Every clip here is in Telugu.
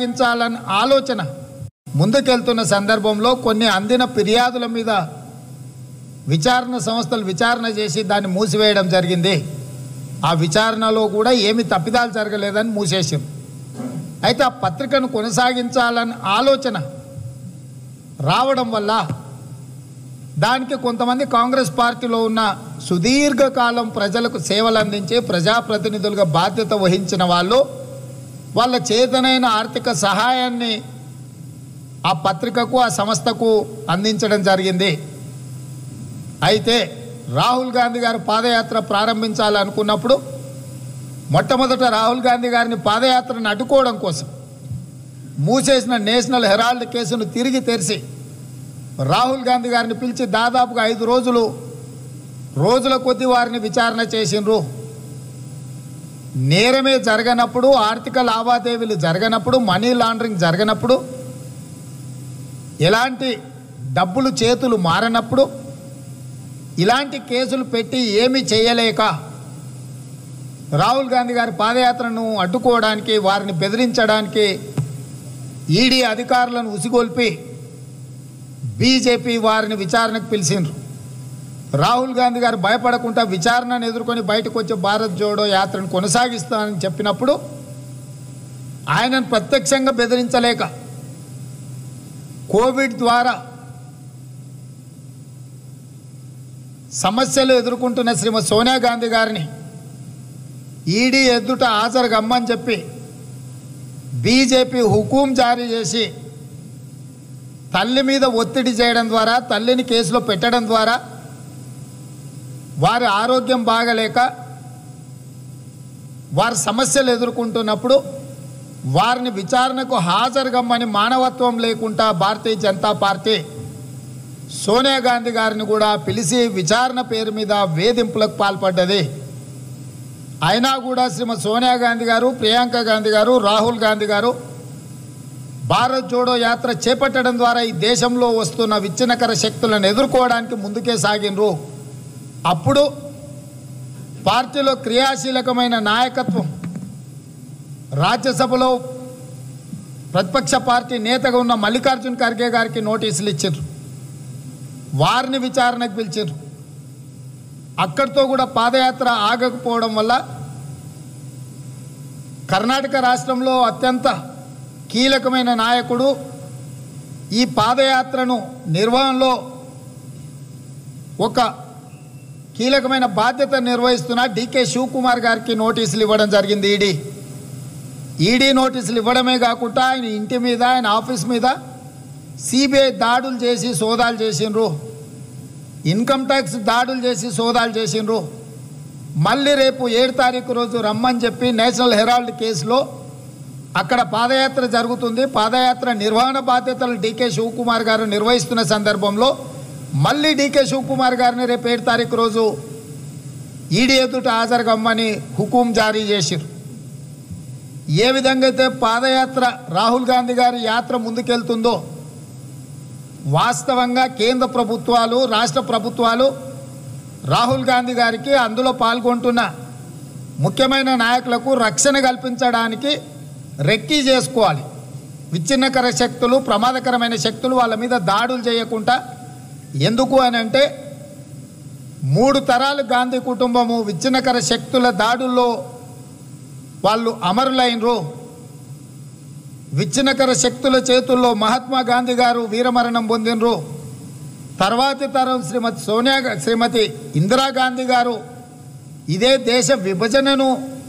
కొనసాగించాలన్న ఆలోచన ముందుకెళ్తున్న సందర్భంలో కొన్ని అందిన ఫిర్యాదుల మీద విచారణ సంస్థలు విచారణ చేసి దాన్ని మూసివేయడం జరిగింది. ఆ విచారణలో కూడా ఏమి తప్పిదాలు జరగలేదని మూసేశారు. అయితే ఆ పత్రికను కొనసాగించాలన్న ఆలోచన రావడం వల్ల దానికి కొంతమంది కాంగ్రెస్ పార్టీలో ఉన్న సుదీర్ఘకాలం ప్రజలకు సేవలు అందించి ప్రజాప్రతినిధులుగా బాధ్యత వహించిన వాళ్ళు వాళ్ళ చేతనైన ఆర్థిక సహాయాన్ని ఆ పత్రికకు ఆ సంస్థకు అందించడం జరిగింది. అయితే రాహుల్ గాంధీ గారు పాదయాత్ర ప్రారంభించాలనుకున్నప్పుడు మొట్టమొదట రాహుల్ గాంధీ గారిని పాదయాత్రను అడ్డుకోవడం కోసం మూసేసిన నేషనల్ హెరాల్డ్ కేసును తిరిగి తెరిచి రాహుల్ గాంధీ గారిని పిలిచి దాదాపుగా 5 రోజుల కొద్దీ వారిని విచారణ చేసిండ్రు. నేరమే జరగనప్పుడు, ఆర్థిక లావాదేవీలు జరగనప్పుడు, మనీ లాండరింగ్ జరగనప్పుడు, ఎలాంటి డబ్బులు చేతులు మారనప్పుడు ఇలాంటి కేసులు పెట్టి ఏమీ చేయలేక రాహుల్ గాంధీ గారి పాదయాత్రను అడ్డుకోవడానికి, వారిని బెదిరించడానికి ఈడీ అధికారులను ఉసిగొల్పి బీజేపీ వారిని విచారణకు పిలిచిండ్రు. రాహుల్ గాంధీ గారు భయపడకుండా విచారణను ఎదుర్కొని బయటకు వచ్చి భారత్ జోడో యాత్రను కొనసాగిస్తానని చెప్పినప్పుడు ఆయనను ప్రత్యక్షంగా బెదిరించలేక కోవిడ్ ద్వారా సమస్యలు ఎదుర్కొంటున్న శ్రీమతి సోనియా గాంధీ గారిని ఈడీ ఎదుట హాజరుగమ్మని చెప్పి బీజేపీ హుకుం జారీ చేసి తల్లి మీద ఒత్తిడి చేయడం ద్వారా, తల్లిని కేసులో పెట్టడం ద్వారా వారి ఆరోగ్యం బాగలేక వారి సమస్యలు ఎదుర్కొంటున్నప్పుడు వారిని విచారణకు హాజరుగమ్మని మానవత్వం లేకుండా భారతీయ జనతా పార్టీ సోనియా గాంధీ గారిని కూడా పిలిచి విచారణ పేరు మీద వేధింపులకు పాల్పడ్డది. అయినా కూడా శ్రీమతి సోనియా గాంధీ గారు, ప్రియాంక గాంధీ గారు, రాహుల్ గాంధీ గారు భారత్ జోడో యాత్ర చేపట్టడం ద్వారా ఈ దేశంలో వస్తున్న విచ్ఛిన్నకర శక్తులను ఎదుర్కోవడానికి ముందుకే సాగినరు. అప్పుడు పార్టీలో క్రియాశీలకమైన నాయకత్వం రాజ్యసభలో ప్రతిపక్ష పార్టీ నేతగా ఉన్న మల్లికార్జున్ ఖర్గే గారికి నోటీసులు ఇచ్చారు. వారిని విచారణకు పిలిచారు. అక్కడితో కూడా పాదయాత్ర ఆగకపోవడం వల్ల కర్ణాటక రాష్ట్రంలో అత్యంత కీలకమైన నాయకుడు, ఈ పాదయాత్రను నిర్వహణలో ఒక కీలకమైన బాధ్యత నిర్వహిస్తున్న డీకే శివకుమార్ గారికి నోటీసులు ఇవ్వడం జరిగింది. ఈడీ నోటీసులు ఇవ్వడమే కాకుండా ఆయన ఇంటి మీద, ఆయన ఆఫీస్ మీద సిబిఐ దాడులు చేసి సోదాలు చేసిండ్రు, ఇన్కమ్ ట్యాక్స్ దాడులు చేసి సోదాలు చేసిండ్రు. మళ్ళీ రేపు 7 తారీఖు రోజు రమ్మని చెప్పి నేషనల్ హెరాల్డ్ కేసులో అక్కడ పాదయాత్ర జరుగుతుంది. పాదయాత్ర నిర్వహణ బాధ్యతలు డీకే శివకుమార్ గారు నిర్వహిస్తున్న సందర్భంలో మళ్ళీ డీకే శివకుమార్ గారిని రేపు 7 తారీఖు రోజు ఈడీ ఎదుట హాజరుగమ్మని హుకుం జారీ చేశారు. ఏ విధంగా అయితే పాదయాత్ర రాహుల్ గాంధీ గారి యాత్ర ముందుకెళ్తుందో వాస్తవంగా కేంద్ర ప్రభుత్వాలు, రాష్ట్ర ప్రభుత్వాలు రాహుల్ గాంధీ గారికి, అందులో పాల్గొంటున్న ముఖ్యమైన నాయకులకు రక్షణ కల్పించడానికి రెక్కీ చేసుకోవాలి. విచ్ఛిన్నకర శక్తులు, ప్రమాదకరమైన శక్తులు వాళ్ళ మీద దాడులు చేయకుండా. ఎందుకు అని అంటే 3 తరాలు గాంధీ కుటుంబము విచ్ఛిన్నకర శక్తుల దాడుల్లో వాళ్ళు అమరులైనరు. విచ్ఛిన్నకర శక్తుల చేతుల్లో మహాత్మా గాంధీ గారు వీరమరణం పొందినరు. తర్వాతి తరం శ్రీమతి ఇందిరాగాంధీ గారు ఇదే దేశ విభజనను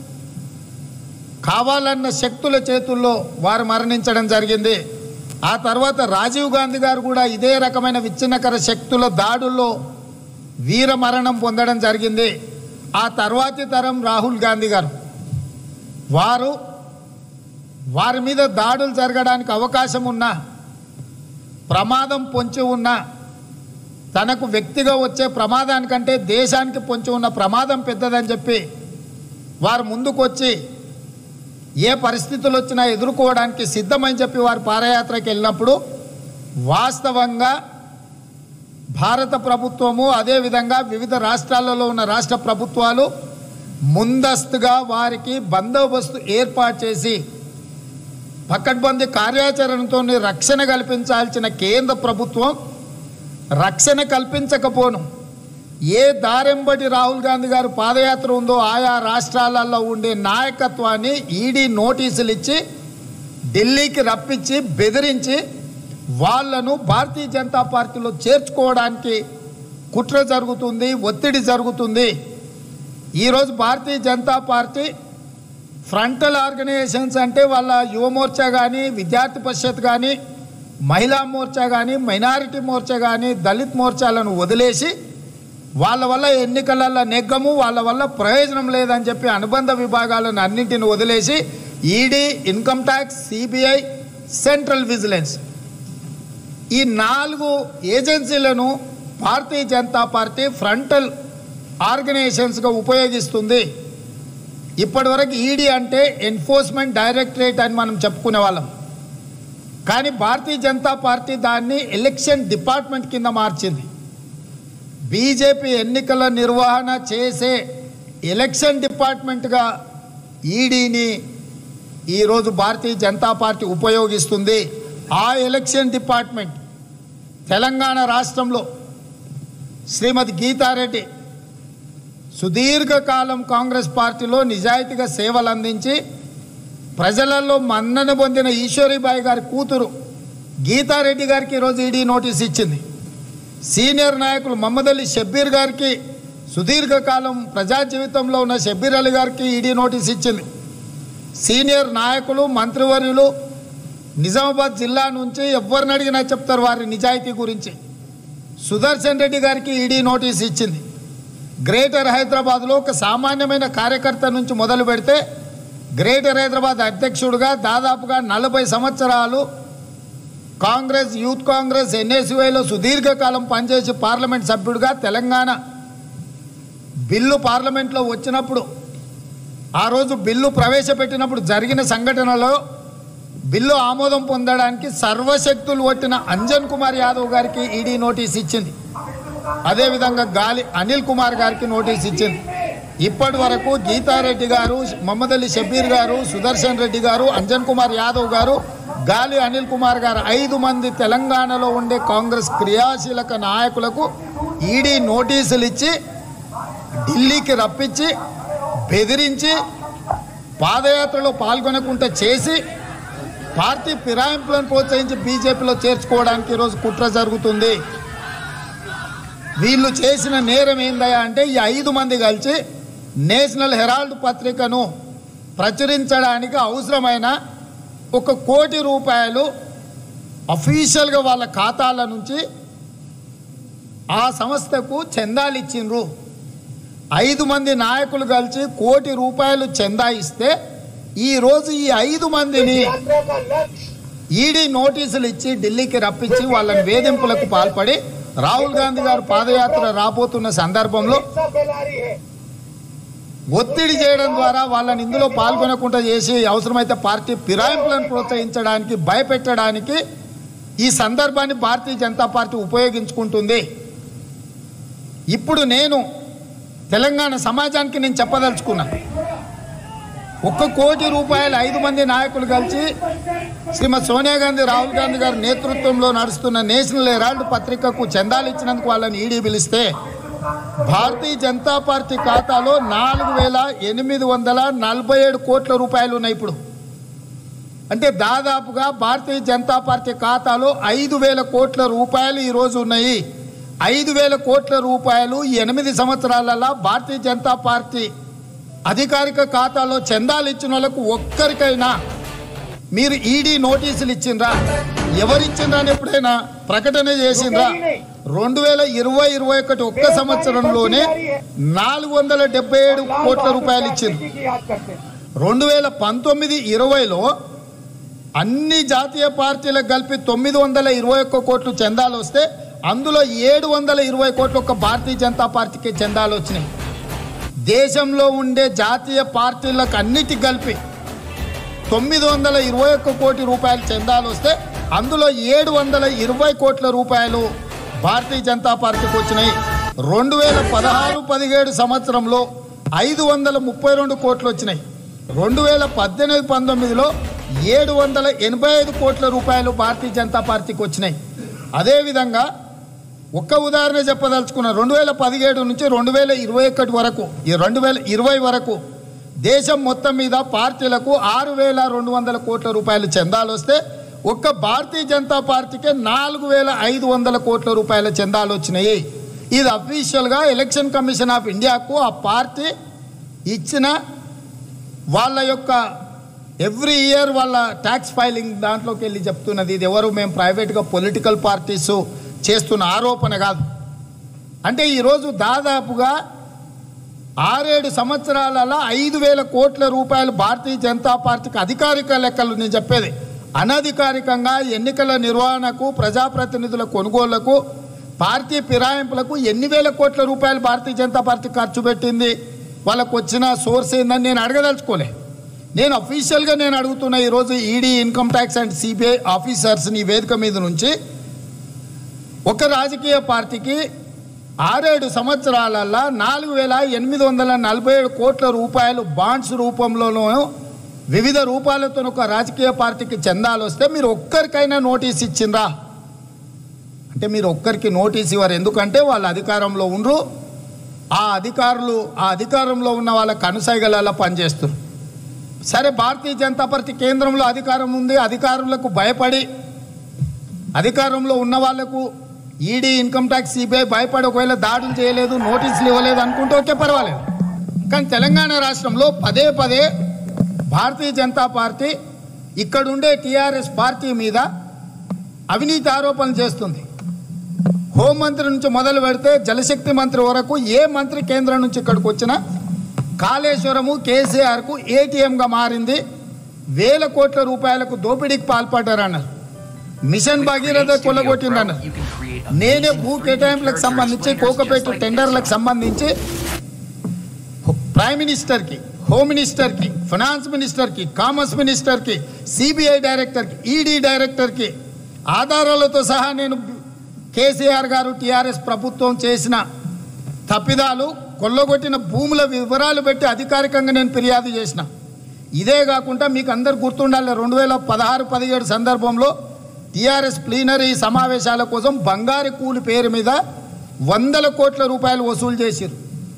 కావాలన్న శక్తుల చేతుల్లో వారు మరణించడం జరిగింది. ఆ తర్వాత రాజీవ్ గాంధీ గారు కూడా ఇదే రకమైన విచ్ఛిన్నకర శక్తుల దాడుల్లో వీరమరణం పొందడం జరిగింది. ఆ తర్వాతి తరం రాహుల్ గాంధీ గారు వారి మీద దాడులు జరగడానికి అవకాశం ఉన్న, ప్రమాదం పొంచి ఉన్న, తనకు వ్యక్తిగా వచ్చే ప్రమాదానికంటే దేశానికి పొంచి ఉన్న ప్రమాదం పెద్దదని చెప్పి వారు ముందుకొచ్చి ఏ పరిస్థితులు వచ్చినా ఎదుర్కోవడానికి సిద్ధమని చెప్పి వారు పాదయాత్రకి వెళ్ళినప్పుడు వాస్తవంగా భారత ప్రభుత్వము, అదేవిధంగా వివిధ రాష్ట్రాలలో ఉన్న రాష్ట్ర ప్రభుత్వాలు ముందస్తుగా వారికి బందోబస్తు ఏర్పాటు చేసి పకడ్బందీ కార్యాచరణతో రక్షణ కల్పించాల్సిన కేంద్ర ప్రభుత్వం రక్షణ కల్పించకపోను ఏ దారెంబటి రాహుల్ గాంధీ గారు పాదయాత్ర ఉందో ఆయా రాష్ట్రాలలో ఉండే నాయకత్వాన్ని ఈడీ నోటీసులు ఇచ్చి ఢిల్లీకి రప్పించి బెదిరించి వాళ్ళను భారతీయ జనతా పార్టీలో చేర్చుకోవడానికి కుట్ర జరుగుతుంది, ఒత్తిడి జరుగుతుంది. ఈరోజు Bharatiya Janata party frontal organisations అంటే వాళ్ళ యువ మోర్చా కానీ, విద్యార్థి పరిషత్ కానీ, మహిళా మోర్చా కానీ, మైనారిటీ మోర్చా కానీ, దళిత్ మోర్చాలను వదిలేసి వాళ్ళ వల్ల ఎన్నికలలో నెగ్గము, వాళ్ళ వల్ల ప్రయోజనం లేదని చెప్పి అనుబంధ విభాగాలను అన్నింటిని వదిలేసి ED, income tax, CBI, central vigilance ఈ 4 ఏజెన్సీలను భారతీయ జనతా పార్టీ ఫ్రంటల్ ఆర్గనైజేషన్స్గా ఉపయోగిస్తుంది. ఇప్పటివరకు ఈడీ అంటే ఎన్ఫోర్స్మెంట్ డైరెక్టరేట్ అని మనం చెప్పుకునే వాళ్ళం. కానీ భారతీయ జనతా పార్టీ దాన్ని ఎలక్షన్ డిపార్ట్మెంట్ కింద మార్చింది. బీజేపీ ఎన్నికల నిర్వహణ చేసే ఎలక్షన్ డిపార్ట్మెంట్గా ఈడీని ఈరోజు భారతీయ జనతా పార్టీ ఉపయోగిస్తుంది. ఆ ఎలక్షన్ డిపార్ట్మెంట్ తెలంగాణ రాష్ట్రంలో శ్రీమతి గీతారెడ్డి సుదీర్ఘకాలం కాంగ్రెస్ పార్టీలో నిజాయితీగా సేవలు అందించి ప్రజలలో మన్నన పొందిన ఈశ్వరీబాయి గారి కూతురు గీతారెడ్డి గారికి ఈరోజు ఈడీ నోటీస్ ఇచ్చింది. సీనియర్ నాయకులు మహమ్మద్ అలీ షబ్బీర్ గారికి సుదీర్ఘకాలం ప్రజా జీవితంలో ఉన్న షబ్బీర్ అలీ గారికి ఈడీ నోటీస్ ఇచ్చింది. సీనియర్ నాయకులు, మంత్రివర్యులు నిజామాబాద్ జిల్లా నుంచి ఎవరిని అడిగినా చెప్తారు వారి నిజాయితీ గురించి. సుదర్శన్ రెడ్డి గారికి ఈడీ నోటీస్ ఇచ్చింది. గ్రేటర్ హైదరాబాద్లో ఒక సామాన్యమైన కార్యకర్త నుంచి మొదలు పెడితే గ్రేటర్ హైదరాబాద్ అధ్యక్షుడిగా దాదాపుగా 40 సంవత్సరాలు కాంగ్రెస్, యూత్ కాంగ్రెస్, ఎన్ఎస్యుఐలో సుదీర్ఘకాలం పనిచేసి పార్లమెంట్ సభ్యుడిగా తెలంగాణ బిల్లు పార్లమెంట్లో వచ్చినప్పుడు ఆ రోజు బిల్లు ప్రవేశపెట్టినప్పుడు జరిగిన సంఘటనలో బిల్లు ఆమోదం పొందడానికి సర్వశక్తులు ఒట్టిన అంజన్ కుమార్ యాదవ్ గారికి ఈడీ నోటీస్ ఇచ్చింది. అదేవిధంగా గాలి అనిల్ కుమార్ గారికి నోటీస్ ఇచ్చింది. ఇప్పటి వరకు గీతారెడ్డి గారు, మహమ్మద్ అలీ షబ్బీర్ గారు, సుదర్శన్ రెడ్డి గారు, అంజన్ కుమార్ యాదవ్ గారు, గాలి అనిల్ కుమార్ గారు 5 మంది తెలంగాణలో ఉండే కాంగ్రెస్ క్రియాశీలక నాయకులకు ఈడీ నోటీసులు ఇచ్చి ఢిల్లీకి రప్పించి బెదిరించి పాదయాత్రలో పాల్గొనకుండా చేసి పార్టీ ఫిరాయింపులను ప్రోత్సహించి బీజేపీలో చేర్చుకోవడానికి ఈరోజు కుట్ర జరుగుతుంది. వీళ్ళు చేసిన నేరం ఏందయ్యా అంటే ఈ 5 మంది కలిసి నేషనల్ హెరాల్డ్ పత్రికను ప్రచురించడానికి అవసరమైన 1 కోటి రూపాయలు అఫీషియల్గా వాళ్ళ ఖాతాల నుంచి ఆ సంస్థకు చందాలు ఇచ్చిండ్రు. 5 మంది నాయకులు కలిసి 1 కోటి రూపాయలు చందా ఇస్తే ఈరోజు ఈ 5 మందిని ఈడీ నోటీసులు ఇచ్చి ఢిల్లీకి రప్పించి వాళ్ళని వేధింపులకు పాల్పడి రాహుల్ గాంధీ గారు పాదయాత్ర రాబోతున్న సందర్భంలో ఒత్తిడి చేయడం ద్వారా వాళ్ళని ఇందులో పాల్గొనకుండా చేసి అవసరమైతే పార్టీ ఫిరాయింపులను ప్రోత్సహించడానికి, భయపెట్టడానికి ఈ సందర్భాన్ని భారతీయ జనతా పార్టీ ఉపయోగించుకుంటుంది. ఇప్పుడు నేను తెలంగాణ సమాజానికి నేను చెప్పదలుచుకున్నా, 1 కోటి రూపాయలు 5 మంది నాయకులు కలిసి శ్రీమతి సోనియా గాంధీ, రాహుల్ గాంధీ గారి నేతృత్వంలో నడుస్తున్న నేషనల్ హెరాల్డ్ పత్రికకు చందాలు ఇచ్చినందుకు వాళ్ళని ఈడీ పిలిస్తే భారతీయ జనతా పార్టీ ఖాతాలో 4,847 కోట్ల రూపాయలు ఉన్నాయి. ఇప్పుడు అంటే దాదాపుగా భారతీయ జనతా పార్టీ ఖాతాలో 5,000 కోట్ల రూపాయలు ఈరోజు ఉన్నాయి. 5,000 కోట్ల రూపాయలు 8 సంవత్సరాలలో భారతీయ జనతా పార్టీ అధికారిక ఖాతాలో చందాలు ఇచ్చిన వాళ్ళకు ఒక్కరికైనా మీరు ఈడీ నోటీసులు ఇచ్చిండ్రా? ఎవరిచ్చిండ్రా అని ఎప్పుడైనా ప్రకటన చేసిండ్రా? 2020-21 ఒక్క సంవత్సరంలోనే 477 కోట్ల రూపాయలు ఇచ్చింది. 2019-20లో అన్ని జాతీయ పార్టీలకు కలిపి 921 కోట్లు చందాలు వస్తే అందులో 720 కోట్లు ఒక్క భారతీయ జనతా పార్టీకి చందాలు వచ్చినాయి. దేశంలో ఉండే జాతీయ పార్టీలకు అన్నిటికి కలిపి 921 కోటి రూపాయలు చందాలు వస్తే అందులో 720 కోట్ల రూపాయలు భారతీయ జనతా పార్టీకి వచ్చినాయి. 2016-17 సంవత్సరంలో 532 కోట్లు వచ్చినాయి. 2018-19లో 785 కోట్ల రూపాయలు భారతీయ జనతా పార్టీకి వచ్చినాయి. అదేవిధంగా ఒక్క ఉదాహరణ చెప్పదలుచుకున్న 2017 నుంచి 2021 వరకు 2020 వరకు దేశం మొత్తం మీద పార్టీలకు 6,200 కోట్ల రూపాయలు చందాలు వస్తే ఒక్క భారతీయ జనతా పార్టీకే 4,500 కోట్ల రూపాయల చందాలు వచ్చినాయి. ఇది అఫీషియల్గా ఎలక్షన్ కమిషన్ ఆఫ్ ఇండియాకు ఆ పార్టీ ఇచ్చిన వాళ్ళ యొక్క ఎవ్రీ ఇయర్ వాళ్ళ ట్యాక్స్ ఫైలింగ్ దాంట్లోకి వెళ్ళి చెప్తున్నది. ఇది ఎవరు మేము ప్రైవేట్గా పొలిటికల్ పార్టీస్ చేస్తున్న ఆరోపణ కాదు. అంటే ఈరోజు దాదాపుగా 6-7 సంవత్సరాలలో 5,000 కోట్ల రూపాయలు భారతీయ జనతా పార్టీకి అధికారిక లెక్కలు నేను చెప్పేది, అనధికారికంగా ఎన్నికల నిర్వహణకు, ప్రజాప్రతినిధుల కొనుగోళ్లకు, పార్టీ ఫిరాయింపులకు ఎన్ని వేల కోట్ల రూపాయలు భారతీయ జనతా పార్టీ ఖర్చు పెట్టింది, వాళ్ళకు వచ్చిన సోర్స్ ఏందని నేను అడగదలుచుకోలే. నేను అఫీషియల్గా నేను అడుగుతున్నా. ఈరోజు ED, income tax and CBI ఆఫీసర్స్ని వేదిక మీద నుంచి ఒక రాజకీయ పార్టీకి 6-7 సంవత్సరాలలో 4,847 కోట్ల రూపాయలు బాండ్స్ రూపంలోనూ వివిధ రూపాలతో ఒక రాజకీయ పార్టీకి చందాలు వస్తే మీరు ఒక్కరికైనా నోటీస్ ఇచ్చిండ్రా అంటే మీరు ఒక్కరికి నోటీస్ ఇవ్వరు. ఎందుకంటే వాళ్ళు అధికారంలో ఉండరు. ఆ అధికారంలో ఉన్న వాళ్ళ కనుసైగలలో పనిచేస్తారు. సరే, భారతీయ జనతా పార్టీ కేంద్రంలో అధికారం ఉంది, అధికారులకు భయపడి అధికారంలో ఉన్న వాళ్లకు ఈడీ, ఇన్కమ్ ట్యాక్స్, సిబిఐ భయపడి ఒకవేళ దాడులు చేయలేదు, నోటీసులు ఇవ్వలేదు అనుకుంటే ఓకే, పర్వాలేదు. కానీ తెలంగాణ రాష్ట్రంలో పదే భారతీయ జనతా పార్టీ ఇక్కడుండే టీఆర్ఎస్ పార్టీ మీద అవినీతి ఆరోపణలు చేస్తుంది. హోంమంత్రి నుంచి మొదలు పెడితే జలశక్తి మంత్రి వరకు ఏ మంత్రి కేంద్రం నుంచి ఇక్కడికి వచ్చినా కాళేశ్వరము కేసీఆర్కు ఏటీఎంగా మారింది. 1,000 కోట్ల రూపాయలకు దోపిడీకి పాల్పడ్డారన్నారు. మిషన్ భగీరథ కొల్లగొట్టిందన్నారు. నేనే భూ కేటాయింపులకు సంబంధించి, కోకపేట టెండర్లకు సంబంధించి ప్రైమ్ మినిస్టర్కి, హోమ్ మినిస్టర్కి, ఫైనాన్స్ మినిస్టర్కి, కామర్స్ మినిస్టర్కి, సిబిఐ డైరెక్టర్కి, ఈడీ డైరెక్టర్కి ఆధారాలతో సహా నేను కేసీఆర్ గారు టీఆర్ఎస్ ప్రభుత్వం చేసిన తప్పిదాలు, కొల్లగొట్టిన భూముల వివరాలు పెట్టి అధికారికంగా నేను ఫిర్యాదు చేసిన. ఇదే కాకుండా మీకు అందరు గుర్తుండాలి, 2016-17 సందర్భంలో టీఆర్ఎస్ ప్లీనరీ సమావేశాల కోసం బంగారు కూలి పేరు మీద 100 కోట్ల రూపాయలు వసూలు చేశారు.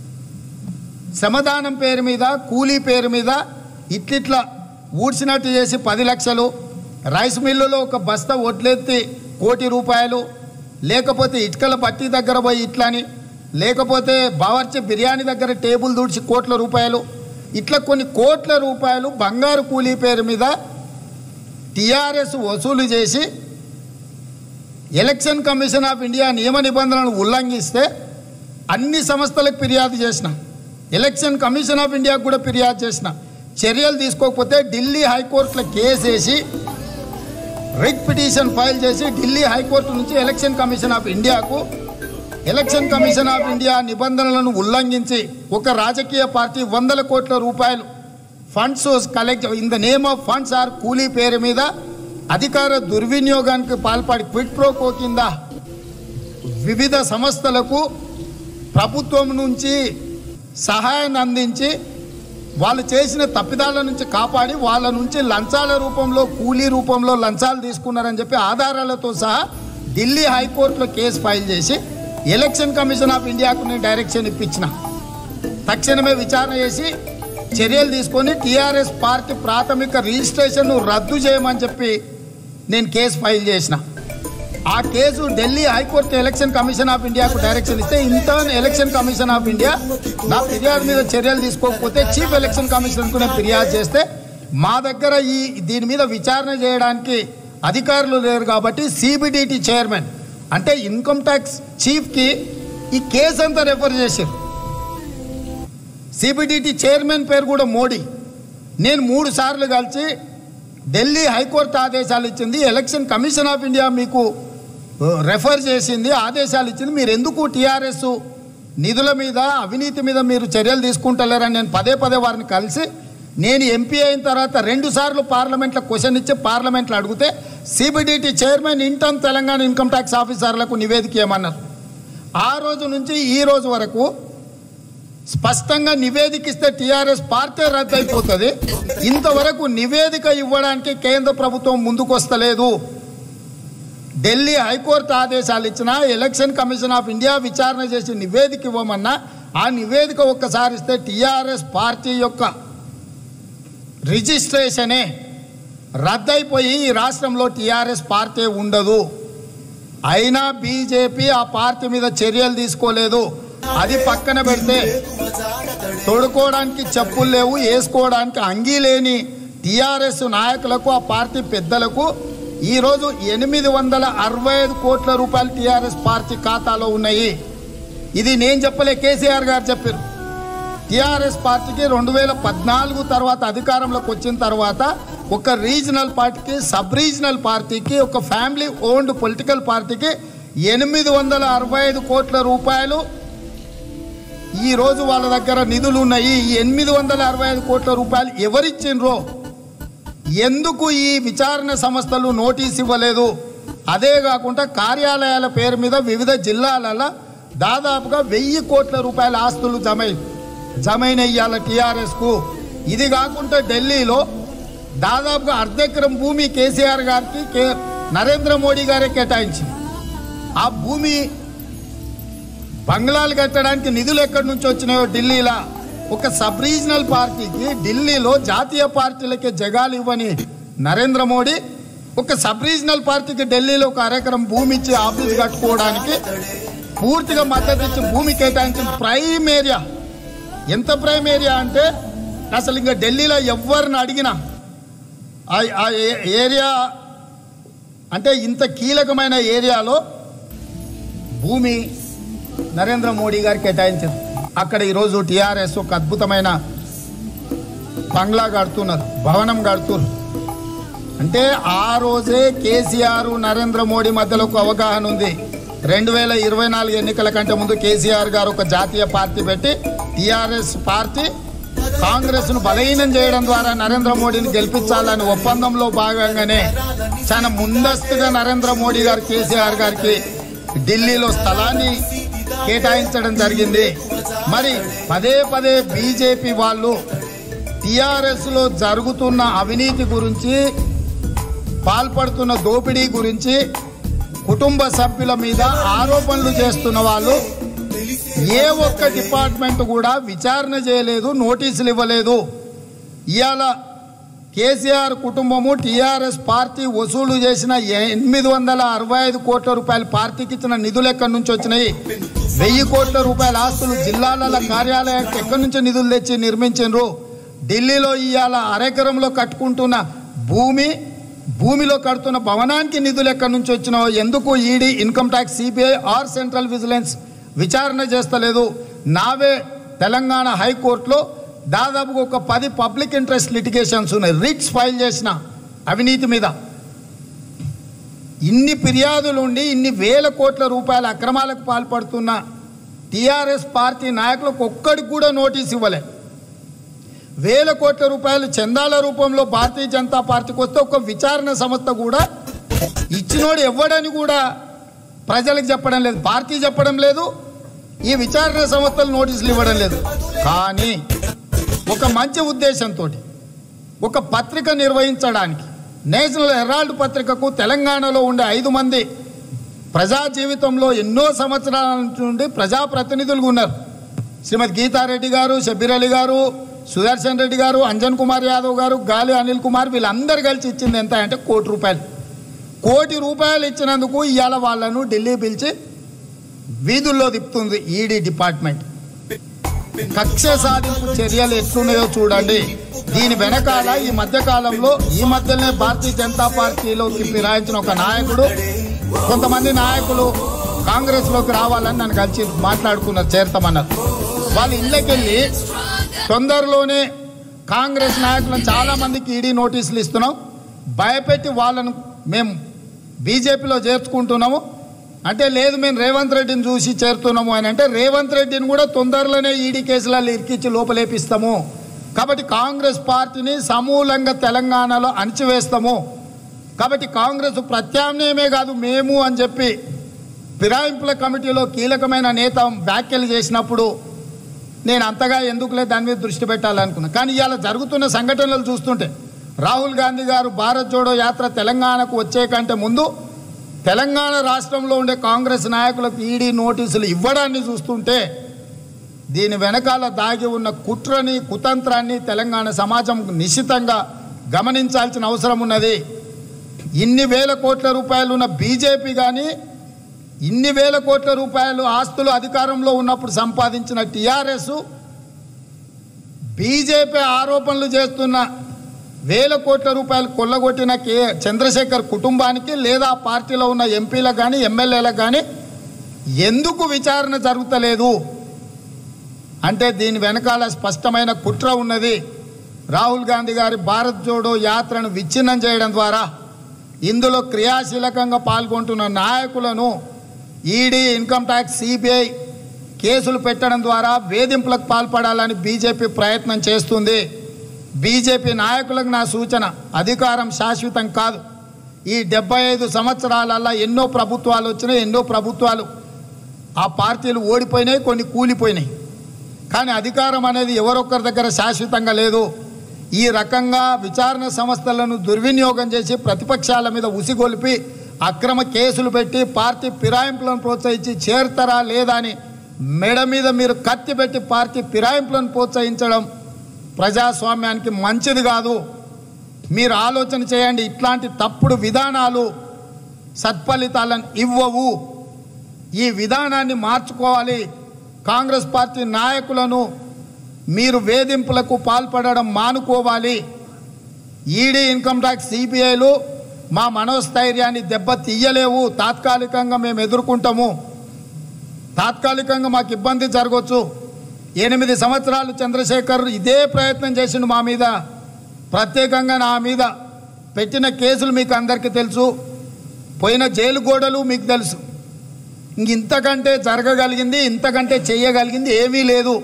శ్రమదానం పేరు మీద, కూలీ పేరు మీద ఇట్లిట్లా ఊడ్చినట్టు చేసి 10 లక్షలు, రైస్ మిల్లులో ఒక బస్తా వడ్లెత్తి 1 కోటి రూపాయలు, లేకపోతే ఇటుకల బట్టి దగ్గర పోయి ఇట్లని, లేకపోతే బావర్చి బిర్యానీ దగ్గర టేబుల్ దూడ్చి 1 కోట్ల రూపాయలు, ఇట్లా కొన్ని కోట్ల రూపాయలు బంగారు కూలీ పేరు మీద టీఆర్ఎస్ వసూలు చేసి ఎలక్షన్ కమిషన్ ఆఫ్ ఇండియా నియమ నిబంధనలను ఉల్లంఘిస్తే అన్ని సంస్థలకు ఫిర్యాదు చేసిన, ఎలక్షన్ కమిషన్ ఆఫ్ ఇండియాకు కూడా ఫిర్యాదు చేసిన. చర్యలు తీసుకోకపోతే ఢిల్లీ హైకోర్టులో కేసు వేసి రిట్ పిటిషన్ ఫైల్ చేసి ఢిల్లీ హైకోర్టు నుంచి ఎలక్షన్ కమిషన్ ఆఫ్ ఇండియాకు, ఎలక్షన్ కమిషన్ ఆఫ్ ఇండియా నిబంధనలను ఉల్లంఘించి ఒక రాజకీయ పార్టీ 100 కోట్ల రూపాయలు funds collect in the name of funds or కూలీ పేరు మీద అధికార దుర్వినియోగానికి పాల్పడి క్విట్ ప్రోకో కింద వివిధ సంస్థలకు ప్రభుత్వం నుంచి సహాయాన్ని అందించి వాళ్ళు చేసిన తప్పిదాల నుంచి కాపాడి వాళ్ళ నుంచి లంచాల రూపంలో, కూలీ రూపంలో లంచాలు తీసుకున్నారని చెప్పి ఆధారాలతో సహా ఢిల్లీ హైకోర్టులో కేసు ఫైల్ చేసి ఎలక్షన్ కమిషన్ ఆఫ్ ఇండియాకు నేను డైరెక్షన్ ఇప్పించిన. తక్షణమే విచారణ చేసి చర్యలు తీసుకొని టీఆర్ఎస్ పార్టీ ప్రాథమిక రిజిస్ట్రేషన్ను రద్దు చేయమని చెప్పి నేను కేసు ఫైల్ చేసిన. ఆ case Delhi high court election commission of ఇండియాకు డైరెక్షన్ ఇస్తే intern election commission of India నా ఫిర్యాదు మీద చర్యలు తీసుకోకపోతే చీఫ్ ఎలక్షన్ కమిషన్కు నేను ఫిర్యాదు చేస్తే మా దగ్గర దీని మీద విచారణ చేయడానికి అధికారులు లేరు కాబట్టి సిబిడిటి చైర్మన్ అంటే ఇన్కమ్ ట్యాక్స్ చీఫ్కి ఈ కేసు అంతా రెఫర్ చేశారు. సిబిడిటి చైర్మన్ పేరు కూడా మోడీ. నేను 3 సార్లు కలిసి ఢిల్లీ హైకోర్టు ఆదేశాలు ఇచ్చింది, ఎలక్షన్ కమిషన్ ఆఫ్ ఇండియా మీకు రెఫర్ చేసింది, ఆదేశాలు ఇచ్చింది, మీరు ఎందుకు టీఆర్ఎస్ నిధుల మీద, అవినీతి మీద మీరు చర్యలు తీసుకుంటలేరని నేను పదే వారిని కలిసి, నేను ఎంపీ అయిన తర్వాత 2 సార్లు పార్లమెంట్లో క్వశ్చన్ ఇచ్చి పార్లమెంట్లో అడిగితే CBDT chairman intern Telangana income tax ఆఫీసర్లకు నివేదిక ఇవ్వమన్నారు. ఆ రోజు నుంచి ఈ రోజు వరకు స్పష్టంగా నివేదిక ఇస్తే టీఆర్ఎస్ పార్టీ రద్దయిపోతుంది. ఇంతవరకు నివేదిక ఇవ్వడానికి కేంద్ర ప్రభుత్వం ముందుకొస్తలేదు. ఢిల్లీ హైకోర్టు ఆదేశాలు ఇచ్చినా, ఎలక్షన్ కమిషన్ ఆఫ్ ఇండియా విచారణ చేసి నివేదిక ఇవ్వమన్నా ఆ నివేదిక ఒక్కసారి ఇస్తే టీఆర్ఎస్ పార్టీ యొక్క రిజిస్ట్రేషనే రద్దయిపోయి ఈ రాష్ట్రంలో టీఆర్ఎస్ పార్టీ ఉండదు. అయినా బీజేపీ ఆ పార్టీ మీద చర్యలు తీసుకోలేదు. అది పక్కన పెడితే తొడుకోవడానికి చెప్పులు లేవు, వేసుకోవడానికి అంగీ లేని టీఆర్ఎస్ నాయకులకు, ఆ పార్టీ పెద్దలకు ఈరోజు 865 కోట్ల రూపాయలు టీఆర్ఎస్ పార్టీ ఖాతాలో ఉన్నాయి. ఇది నేను చెప్పలే, కేసీఆర్ గారు చెప్పారు. టీఆర్ఎస్ పార్టీకి 2014 తర్వాత అధికారంలోకి వచ్చిన తర్వాత ఒక రీజనల్ పార్టీకి, సబ్ రీజనల్ పార్టీకి, ఒక ఫ్యామిలీ ఓన్డ్ పొలిటికల్ పార్టీకి 865 కోట్ల రూపాయలు ఈరోజు వాళ్ళ దగ్గర నిధులు ఉన్నాయి. ఈ 865 కోట్ల రూపాయలు ఎవరిచ్చిండ్రో, ఎందుకు ఈ విచారణ సంస్థలు నోటీస్ ఇవ్వలేదు? అదే కాకుండా కార్యాలయాల పేరు మీద వివిధ జిల్లాలలో దాదాపుగా 1000 కోట్ల రూపాయల ఆస్తులు జమైన ఇయ్యాల టీఆర్ఎస్కు. ఇది కాకుండా ఢిల్లీలో దాదాపుగా అర్ధెకరం భూమి కేసీఆర్ గారికి నరేంద్ర మోడీ గారే కేటాయించింది. ఆ భూమి బంగ్లాలు కట్టడానికి నిధులు ఎక్కడి నుంచి వచ్చినాయో ఢిల్లీలో ఒక సబ్ రీజనల్ పార్టీకి ఢిల్లీలో జాతీయ పార్టీలకే జగాలు ఇవ్వని నరేంద్ర మోడీ ఒక సబ్ రీజనల్ పార్టీకి ఢిల్లీలో ఒక అరెకరం భూమి ఇచ్చి ఆఫీస్ కట్టుకోవడానికి పూర్తిగా మద్దతు ఇచ్చి భూమి కేటాయించిన ప్రైమ్ ఏరియా. ఎంత ప్రైమ్ ఏరియా అంటే అసలు ఇంకా ఢిల్లీలో ఎవరిని అడిగినా ఆ ఏరియా అంటే ఇంత కీలకమైన ఏరియాలో భూమి నరేంద్ర మోడీ గారు కేటాయించారు. అక్కడ ఈరోజు టీఆర్ఎస్ ఒక అద్భుతమైన బంగ్లా కడుతున్నారు, భవనం కడుతున్నారు. అంటే ఆ రోజే కేసీఆర్ నరేంద్ర మోడీ మధ్యలో ఒక అవగాహన ఉంది. 2024 ఎన్నికల కంటే ముందు కేసీఆర్ గారు ఒక జాతీయ పార్టీ పెట్టి టీఆర్ఎస్ పార్టీ కాంగ్రెస్ను బలహీనం చేయడం ద్వారా నరేంద్ర మోడీని గెలిపించాలని ఒప్పందంలో భాగంగానే చాలా ముందస్తుగా నరేంద్ర మోడీ గారు కేసీఆర్ గారికి ఢిల్లీలో స్థలాన్ని కేటాయించడం జరిగింది. మరి పదే పదే బీజేపీ వాళ్ళు టీఆర్ఎస్లో జరుగుతున్న అవినీతి గురించి, పాల్పడుతున్న దోపిడీ గురించి, కుటుంబ సభ్యుల మీద ఆరోపణలు చేస్తున్న వాళ్ళు ఏ ఒక్క డిపార్ట్మెంట్ కూడా విచారణ చేయలేదు, నోటీసులు ఇవ్వలేదు. ఇవాళ కేసీఆర్ కుటుంబము టీఆర్ఎస్ పార్టీ వసూలు చేసిన 865 కోట్ల రూపాయలు పార్టీకి ఇచ్చిన నిధులు ఎక్కడి నుంచి వచ్చినాయి? 1000 కోట్ల రూపాయల ఆస్తులు జిల్లాల కార్యాలయానికి ఎక్కడి నుంచి నిధులు తెచ్చి నిర్మించారు? ఢిల్లీలో ఇవాళ అరెకరంలో కట్టుకుంటున్న భూమిలో కడుతున్న భవనానికి నిధులు ఎక్కడి నుంచి వచ్చినాయో ఎందుకు ED, income tax, CBI or central vigilance విచారణ చేస్తలేదు? నావే తెలంగాణ హైకోర్టులో దాదాపుగా ఒక 10 పబ్లిక్ ఇంట్రెస్ట్ లిటిగేషన్స్ ఉన్నాయి, రిట్స్ ఫైల్ చేసిన అవినీతి మీద. ఇన్ని ఫిర్యాదులు ఉండి ఇన్ని వేల కోట్ల రూపాయల అక్రమాలకు పాల్పడుతున్న టీఆర్ఎస్ పార్టీ నాయకులకు ఒక్కడికి కూడా నోటీస్ ఇవ్వలే. వేల కోట్ల రూపాయలు చందాల రూపంలో భారతీయ జనతా పార్టీకి వస్తే ఒక విచారణ సంస్థ కూడా ఇచ్చినోడు ఎవ్వడని కూడా ప్రజలకు చెప్పడం లేదు, పార్టీ చెప్పడం లేదు, ఈ విచారణ సంస్థలు నోటీసులు ఇవ్వడం లేదు. కానీ ఒక మంచి ఉద్దేశంతో ఒక పత్రిక నిర్వహించడానికి, నేషనల్ హెరాల్డ్ పత్రికకు తెలంగాణలో ఉండే 5 మంది ప్రజా జీవితంలో ఎన్నో సంవత్సరాల నుండి ప్రజాప్రతినిధులుగా ఉన్నారు. శ్రీమతి గీతారెడ్డి గారు, షబ్బీర్ అలీ గారు, సుదర్శన్ రెడ్డి గారు, అంజన్ కుమార్ యాదవ్ గారు, గాలి అనిల్ కుమార్, వీళ్ళందరూ కలిసి ఇచ్చింది ఎంత అంటే ₹1 కోటి రూపాయలు ఇచ్చినందుకు ఇవాళ వాళ్ళను ఢిల్లీ పిలిచి వీధుల్లో తిప్పుతుంది ఈడీ డిపార్ట్మెంట్. కక్ష సాధింపు చర్యలు ఎట్లున్నాయో చూడండి. దీని వెనకాల ఈ మధ్యనే భారతీయ జనతా పార్టీలోకి ఫిరాయించిన ఒక నాయకుడు, కొంతమంది నాయకులు కాంగ్రెస్లోకి రావాలని నన్ను కలిసి మాట్లాడుకున్నారు, చేరతామన్నారు. వాళ్ళ ఇళ్ళకెళ్ళి తొందరలోనే కాంగ్రెస్ నాయకులను చాలా మందికి ఈడీ నోటీసులు ఇస్తున్నాం, భయపెట్టి వాళ్ళను మేము బీజేపీలో చేర్చుకుంటున్నాము అంటే, లేదు మేము రేవంత్ రెడ్డిని చూసి చేరుతున్నాము అని అంటే, రేవంత్ రెడ్డిని కూడా తొందరలోనే ఈడీ కేసులలో ఇరికించి లోపలేపిస్తాము. కాబట్టి కాంగ్రెస్ పార్టీని సమూలంగా తెలంగాణలో అణిచివేస్తాము. కాబట్టి కాంగ్రెస్ ప్రత్యామ్నాయమే కాదు మేము అని చెప్పి ఫిరాయింపుల కమిటీలో కీలకమైన నేత వ్యాఖ్యలు చేసినప్పుడు నేను అంతగా ఎందుకులే దాని మీద దృష్టి పెట్టాలనుకున్నా. కానీ ఇవాళ జరుగుతున్న సంఘటనలు చూస్తుంటే రాహుల్ గాంధీ గారు భారత్ జోడో యాత్ర తెలంగాణకు వచ్చే కంటే ముందు తెలంగాణ రాష్ట్రంలో ఉండే కాంగ్రెస్ నాయకులకు ఈడీ నోటీసులు ఇవ్వడాన్ని చూస్తుంటే దీని వెనకాల దాగి ఉన్న కుట్రని కుతంత్రాన్ని తెలంగాణ సమాజం నిశ్చితంగా గమనించాల్సిన అవసరం ఉన్నది. ఇన్ని వేల కోట్ల రూపాయలు ఉన్న బీజేపీ కానీ ఇన్ని వేల కోట్ల రూపాయలు ఆస్తులు అధికారంలో ఉన్నప్పుడు సంపాదించిన టీఆర్ఎస్ బీజేపీ ఆరోపణలు చేస్తున్న వేల కోట్ల రూపాయలు కొల్లగొట్టిన చంద్రశేఖర్ కుటుంబానికి లేదా ఆ పార్టీలో ఉన్న ఎంపీలకు కానీ ఎమ్మెల్యేలకు కానీ ఎందుకు విచారణ జరుగుతలేదు అంటే దీని వెనకాల స్పష్టమైన కుట్ర ఉన్నది. రాహుల్ గాంధీ గారి భారత్ జోడో యాత్రను విచ్ఛిన్నం చేయడం ద్వారా ఇందులో క్రియాశీలకంగా పాల్గొంటున్న నాయకులను ఈడీ, ఇన్కమ్ ట్యాక్స్, సిబిఐ కేసులు పెట్టడం ద్వారా వేధింపులకు పాల్పడాలని బీజేపీ ప్రయత్నం చేస్తుంది. బీజేపీ నాయకులకు నా సూచన, అధికారం శాశ్వతం కాదు. ఈ 75 సంవత్సరాలల్లో ఎన్నో ప్రభుత్వాలు వచ్చినాయి, ఎన్నో ప్రభుత్వాలు ఆ పార్టీలు ఓడిపోయినాయి, కొన్ని కూలిపోయినాయి. కానీ అధికారం అనేది ఎవరొక్కరి దగ్గర శాశ్వతంగా లేదు. ఈ రకంగా విచారణ సంస్థలను దుర్వినియోగం చేసి ప్రతిపక్షాల మీద ఉసిగొలిపి అక్రమ కేసులు పెట్టి పార్టీ ఫిరాయింపులను ప్రోత్సహించి చేరుతారా లేదా అని మెడ మీద మీరు కత్తి పెట్టి పార్టీ ఫిరాయింపులను ప్రోత్సహించడం ప్రజాస్వామ్యానికి మంచిది కాదు. మీరు ఆలోచన చేయండి. ఇట్లాంటి తప్పుడు విధానాలు సత్ఫలితాలను ఇవ్వవు. ఈ విధానాన్ని మార్చుకోవాలి. కాంగ్రెస్ పార్టీ నాయకులను మీరు వేధింపులకు పాల్పడడం మానుకోవాలి. ఈడీ, ఇన్కమ్ ట్యాక్స్, సిబిఐలు మా మనోస్థైర్యాన్ని దెబ్బతీయలేవు. తాత్కాలికంగా మేము ఎదుర్కొంటాము. తాత్కాలికంగా మాకు ఇబ్బంది జరగవచ్చు. 8 సంవత్సరాలు చంద్రశేఖర్ ఇదే ప్రయత్నం చేసిండు మా మీద. ప్రత్యేకంగా నా మీద పెట్టిన కేసులు మీకు అందరికీ తెలుసు. పోయిన జైలు గోడలు మీకు తెలుసు. ఇంతకంటే జరగగలిగింది, ఇంతకంటే చేయగలిగింది ఏమీ లేదు.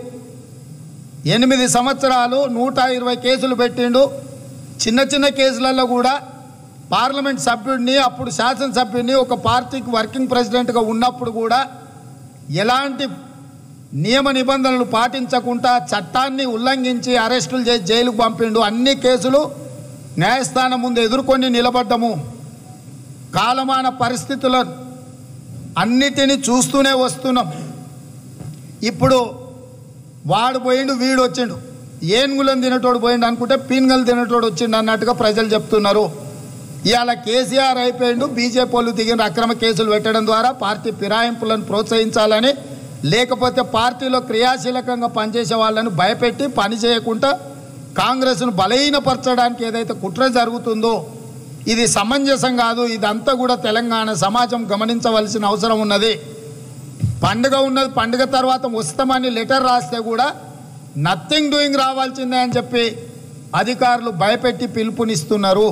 8 సంవత్సరాలు 120 కేసులు పెట్టిండు. చిన్న చిన్న కేసులలో కూడా పార్లమెంట్ సభ్యుడిని, అప్పుడు శాసనసభ్యుడిని, ఒక పార్టీకి వర్కింగ్ ప్రెసిడెంట్గా ఉన్నప్పుడు కూడా ఎలాంటి నియమ నిబంధనలు పాటించకుండా చట్టాన్ని ఉల్లంఘించి అరెస్టులు చేసి జైలుకు పంపిండు. అన్ని కేసులు న్యాయస్థానం ముందు ఎదుర్కొని నిలబడ్డము. కాలమాన పరిస్థితులను అన్నిటినీ చూస్తూనే వస్తున్నాం. ఇప్పుడు వాడు పోయిండు, వీడు వచ్చిండు. ఏనుగులను తినేటోడు పోయిండు అనుకుంటే పీన్గలు తినేటోడు వచ్చిండు అన్నట్టుగా ప్రజలు చెప్తున్నారు. ఇవాళ కేసీఆర్ అయిపోయిండు. బీజేపీ వాళ్ళు దిగిన అక్రమ కేసులు పెట్టడం ద్వారా పార్టీ ఫిరాయింపులను ప్రోత్సహించాలని, లేకపోతే పార్టీలో క్రియాశీలకంగా పనిచేసే వాళ్ళను భయపెట్టి పని చేయకుండా కాంగ్రెస్ను బలహీనపరచడానికి ఏదైతే కుట్ర జరుగుతుందో ఇది సమంజసం కాదు. ఇదంతా కూడా తెలంగాణ సమాజం గమనించవలసిన అవసరం ఉన్నది. పండుగ ఉన్నది, పండుగ తర్వాత వస్తామని లెటర్ రాస్తే కూడా నథింగ్ డూయింగ్ రావాల్సిందే అని చెప్పి అధికారులు భయపెట్టి పిలుపునిస్తున్నారు.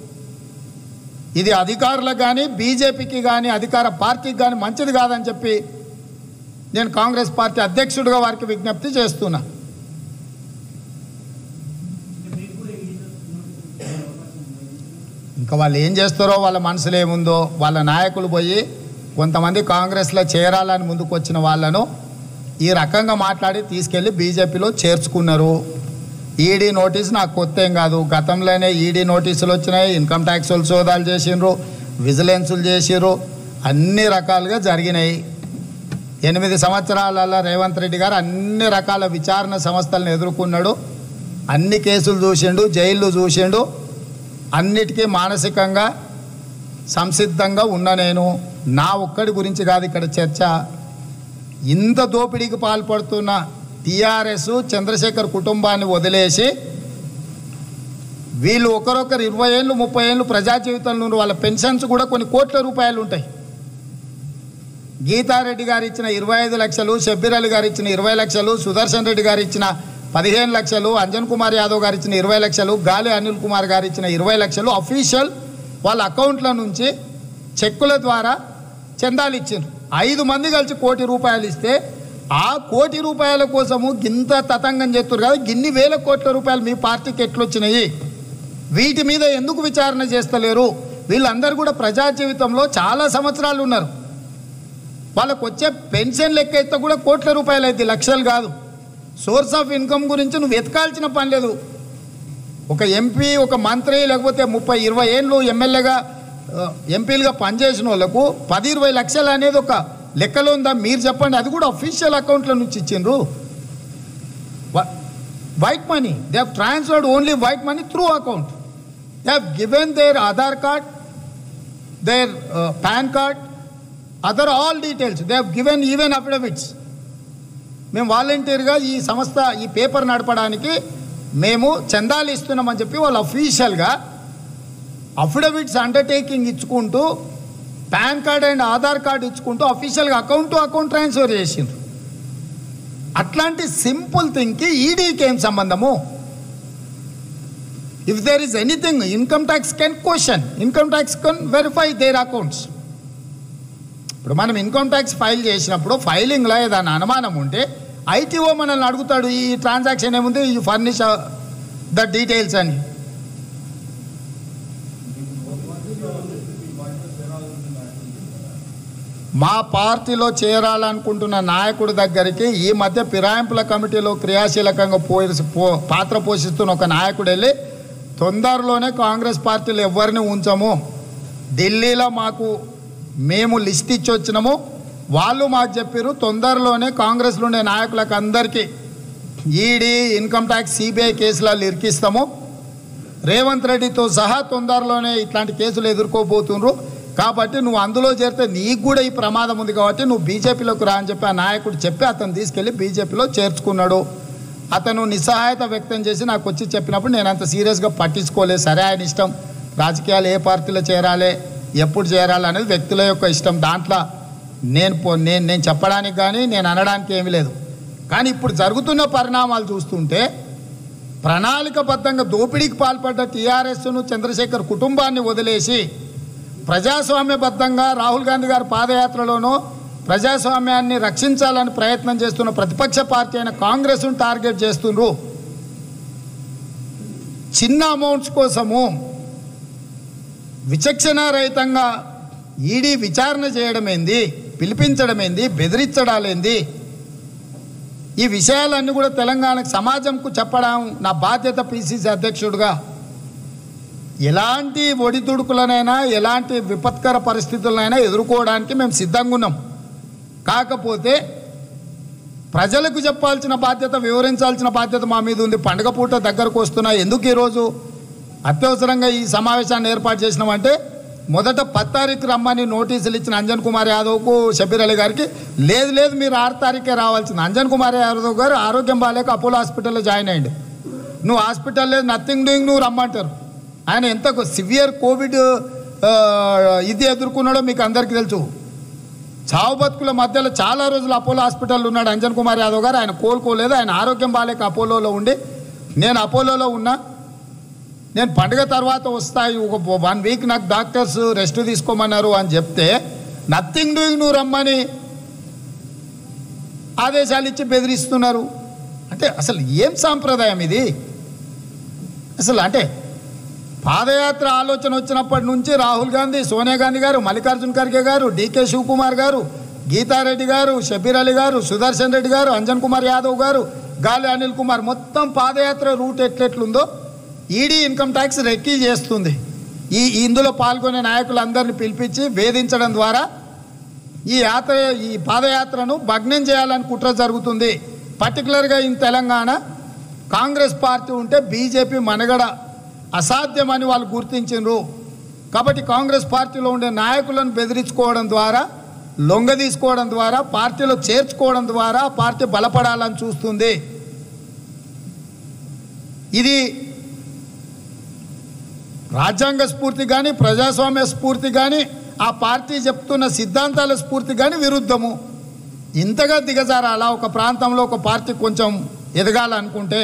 ఇది అధికారులకు కానీ బీజేపీకి కానీ అధికార పార్టీకి కానీ మంచిది కాదని చెప్పి నేను కాంగ్రెస్ పార్టీ అధ్యక్షుడిగా వారికి విజ్ఞప్తి చేస్తున్నా. ఇంకా వాళ్ళు ఏం చేస్తారో, వాళ్ళ మనసులో ఏముందో, వాళ్ళ నాయకులు పోయి కొంతమంది కాంగ్రెస్లో చేరాలని ముందుకు వచ్చిన వాళ్ళను ఈ రకంగా మాట్లాడి తీసుకెళ్ళి బీజేపీలో చేర్చుకున్నారు. ఈడీ నోటీసు నాకు కొత్త ఏం కాదు. గతంలోనే ఈడీ నోటీసులు వచ్చినాయి. ఇన్కమ్ ట్యాక్స్ వాళ్ళు సోదాలు చేసిండ్రు, విజిలెన్సులు చేసిర్రు, అన్ని రకాలుగా జరిగినాయి. 8 సంవత్సరాలలో రేవంత్ రెడ్డి గారు అన్ని రకాల విచారణ సంస్థలను ఎదుర్కొన్నాడు. అన్ని కేసులు చూసిండు, జైళ్ళు చూసిండు. అన్నిటికీ మానసికంగా సంసిద్ధంగా ఉన్న నేను, నా ఒక్కడి గురించి కాదు ఇక్కడ చర్చ. ఇంత దోపిడీకి పాల్పడుతున్న టీఆర్ఎస్ చంద్రశేఖర్ కుటుంబాన్ని వదిలేసి వీళ్ళు ఒకరొకరు 20 ఏళ్ళు 30 ఏళ్ళు ప్రజా జీవితంలో వాళ్ళ పెన్షన్స్ కూడా కొన్ని కోట్ల రూపాయలు ఉంటాయి. గీతారెడ్డి గారు ఇచ్చిన 25 లక్షలు, షబ్బీర్ అలీ గారు ఇచ్చిన 20 లక్షలు, సుదర్శన్ రెడ్డి గారు ఇచ్చిన 15 లక్షలు, అంజన్ కుమార్ యాదవ్ గారు ఇచ్చిన 20 లక్షలు, గాలి అనిల్ కుమార్ గారు ఇచ్చిన 20 లక్షలు అఫీషియల్ వాళ్ళ అకౌంట్ల నుంచి చెక్కుల ద్వారా చందాలు ఇచ్చారు. 5 మంది కలిసి 1 కోటి రూపాయలు ఇస్తే ఆ 1 కోటి రూపాయల కోసము గింత తతంగం చేస్తారు కదా. గిన్ని వేల కోట్ల రూపాయలు మీ పార్టీకి ఎట్లొచ్చినాయి? వీటి మీద ఎందుకు విచారణ చేస్తలేరు? వీళ్ళందరూ కూడా ప్రజా జీవితంలో చాలా సంవత్సరాలు ఉన్నారు. వాళ్ళకు వచ్చే పెన్షన్ లెక్క అయితే కూడా కోట్ల రూపాయలు అయితే, లక్షలు కాదు. సోర్స్ ఆఫ్ ఇన్కమ్ గురించి నువ్వు వెతకాల్సిన పని లేదు. ఒక ఎంపీ, ఒక మంత్రి, లేకపోతే 30-20 ఏళ్ళు ఎమ్మెల్యేగా ఎంపీలుగా పనిచేసిన వాళ్ళకు 10-20 లక్షలు అనేది ఒక లెక్కలో ఉందా? మీరు చెప్పండి. అది కూడా అఫీషియల్ అకౌంట్ల నుంచి ఇచ్చిండ్రు. White money, they have transferred only white money through account. They have given their Aadhaar card, their PAN card, other all details. They have given even affidavits. మేము వాలంటీర్గా ఈ సంస్థ, ఈ పేపర్ నడపడానికి మేము చందాలు ఇస్తున్నామని చెప్పి వాళ్ళు అఫీషియల్గా అఫిడవిట్స్ అండర్టేకింగ్ ఇచ్చుకుంటూ, PAN card and Aadhaar card ఇచ్చుకుంటూ అఫీషియల్గా అకౌంట్ టు అకౌంట్ ట్రాన్స్ఫర్ చేసిండ్రు. అట్లాంటి సింపుల్ థింగ్కి ఈడీకి ఏం సంబంధము? If there is anything, income tax can question, income tax can verify their accounts. ఇప్పుడు మనం ఇన్కమ్ ట్యాక్స్ ఫైల్ చేసినప్పుడు ఫైలింగ్లో ఏదైనా అనుమానం ఉంటే ఐటీఓ మనల్ని అడుగుతాడు, ఈ ట్రాన్సాక్షన్ ఏముంది, ఈ ఫర్నిష్ ద డీటెయిల్స్ అని. మా పార్టీలో చేరాలనుకుంటున్న నాయకుడి దగ్గరికి ఈ మధ్య ఫిరాయింపుల కమిటీలో క్రియాశీలకంగా పాత్ర పోషిస్తున్న ఒక నాయకుడు వెళ్ళి, తొందరలోనే కాంగ్రెస్ పార్టీలో ఎవరిని ఉంచము, ఢిల్లీలో మేము లిస్ట్ ఇచ్చి వచ్చినాము, వాళ్ళు మాకు చెప్పారు తొందరలోనే కాంగ్రెస్లో ఉండే నాయకులకు అందరికీ ఈడీ, ఇన్కమ్ ట్యాక్స్, సిబిఐ కేసులలో ఇరికిస్తాము, రేవంత్ రెడ్డితో సహా తొందరలోనే ఇట్లాంటి కేసులు ఎదుర్కోబోతున్నారు, కాబట్టి నువ్వు అందులో చేరితే నీకు కూడా ఈ ప్రమాదం ఉంది, కాబట్టి నువ్వు బీజేపీలోకి రా అని చెప్పి ఆ నాయకుడు చెప్పి అతను తీసుకెళ్ళి బీజేపీలో చేర్చుకున్నాడు. అతను నిస్సహాయత వ్యక్తం చేసి నాకు వచ్చి చెప్పినప్పుడు నేను అంత సీరియస్గా పట్టించుకోలేదు. సరే, ఆయన ఇష్టం, రాజకీయాలు ఏ పార్టీలో చేరాలి, ఎప్పుడు చేరాలి అనేది వ్యక్తుల యొక్క ఇష్టం. దాంట్లో నేను చెప్పడానికి కానీ నేను అనడానికి ఏమీ లేదు. కానీ ఇప్పుడు జరుగుతున్న పరిణామాలు చూస్తుంటే ప్రణాళికబద్ధంగా దోపిడీకి పాల్పడ్డ టీఆర్ఎస్ను, చంద్రశేఖర్ కుటుంబాన్ని వదిలేసి ప్రజాస్వామ్యబద్ధంగా రాహుల్ గాంధీ గారి పాదయాత్రలోనూ ప్రజాస్వామ్యాన్ని రక్షించాలని ప్రయత్నం చేస్తున్న ప్రతిపక్ష పార్టీ అయిన కాంగ్రెస్ను టార్గెట్ చేస్తున్నారు. చిన్న అమౌంట్స్ కోసము విచక్షణారహితంగా ఈడీ విచారణ చేయడం ఏంది, పిలిపించడం ఏంది, బెదిరించడాలేంది, ఈ విషయాలన్నీ కూడా తెలంగాణకు సమాజంకు చెప్పడం నా బాధ్యత పిసిసి అధ్యక్షుడిగా. ఎలాంటి ఒడిదుడుకులనైనా, ఎలాంటి విపత్కర పరిస్థితులనైనా ఎదుర్కోవడానికి మేము సిద్ధంగా ఉన్నాం. కాకపోతే ప్రజలకు చెప్పాల్సిన బాధ్యత, వివరించాల్సిన బాధ్యత మా మీద ఉంది. పండుగ పూట దగ్గరకు వస్తున్నా, ఎందుకు ఈరోజు అత్యవసరంగా ఈ సమావేశాన్ని ఏర్పాటు చేసినామంటే, మొదట 10 తారీఖు రమ్మని నోటీసులు ఇచ్చిన అంజన్ కుమార్ యాదవ్కు, షబీర్ అలీ గారికి, లేదు మీరు 6 తారీఖే రావాల్సింది. అంజన్ కుమార్ యాదవ్ గారు ఆరోగ్యం బాగాలేక అపోలో హాస్పిటల్లో జాయిన్ అయ్యిండు. నువ్వు హాస్పిటల్ లేదు, నథింగ్ డూయింగ్, నువ్వు రమ్మంటారు. ఆయన ఎంత సివియర్ కోవిడ్ ఇది ఎదుర్కొన్నాడో మీకు అందరికీ తెలుసు. చావు బతుకుల మధ్యలో చాలా రోజులు అపోలో హాస్పిటల్లో ఉన్నాడు అంజన్ కుమార్ యాదవ్ గారు. ఆయన కోలుకోలేదు, ఆయన ఆరోగ్యం బాగాలేక అపోలోలో ఉండి, నేను అపోలోలో ఉన్నా, నేను పండుగ తర్వాత వస్తాయి, ఒక 1 వీక్ నాకు డాక్టర్స్ రెస్ట్ తీసుకోమన్నారు అని చెప్తే, నథింగ్ డూయింగ్, నువ్వు రమ్మని ఆదేశాలు ఇచ్చి బెదిరిస్తున్నారు. అంటే అసలు ఏం సాంప్రదాయం ఇది? అసలు అంటే పాదయాత్ర ఆలోచన వచ్చినప్పటి నుంచి రాహుల్ గాంధీ, సోనియా గాంధీ గారు, మల్లికార్జున్ ఖర్గే గారు, డీకే శివకుమార్ గారు, గీతారెడ్డి గారు, షబీర్ అలీ గారు, సుదర్శన్ రెడ్డి గారు, అంజన్ కుమార్ యాదవ్ గారు, గాలి అనిల్ కుమార్, మొత్తం పాదయాత్ర రూట్ ఎట్లెట్లుందో ఈడీ ఇన్కమ్ ట్యాక్స్ రెక్కీ చేస్తుంది. ఇందులో పాల్గొనే నాయకులందరినీ పిలిపించి వేధించడం ద్వారా ఈ పాదయాత్రను భగ్నం చేయాలని కుట్ర జరుగుతుంది. పర్టికులర్గా ఇన్ తెలంగాణ కాంగ్రెస్ పార్టీ ఉంటే బీజేపీ మనగడ అసాధ్యమని వాళ్ళు గుర్తించారు. కాబట్టి కాంగ్రెస్ పార్టీలో ఉండే నాయకులను బెదిరించుకోవడం ద్వారా, లొంగ తీసుకోవడం ద్వారా, పార్టీలో చేర్చుకోవడం ద్వారా పార్టీ బలపడాలని చూస్తుంది. ఇది రాజ్యాంగ స్ఫూర్తి కానీ, ప్రజాస్వామ్య స్ఫూర్తి కానీ, ఆ పార్టీ చెప్తున్న సిద్ధాంతాల స్ఫూర్తి కానీ విరుద్ధము. ఇంతగా దిగజారాలా ఒక ప్రాంతంలో ఒక పార్టీ కొంచెం ఎదగాలనుకుంటే?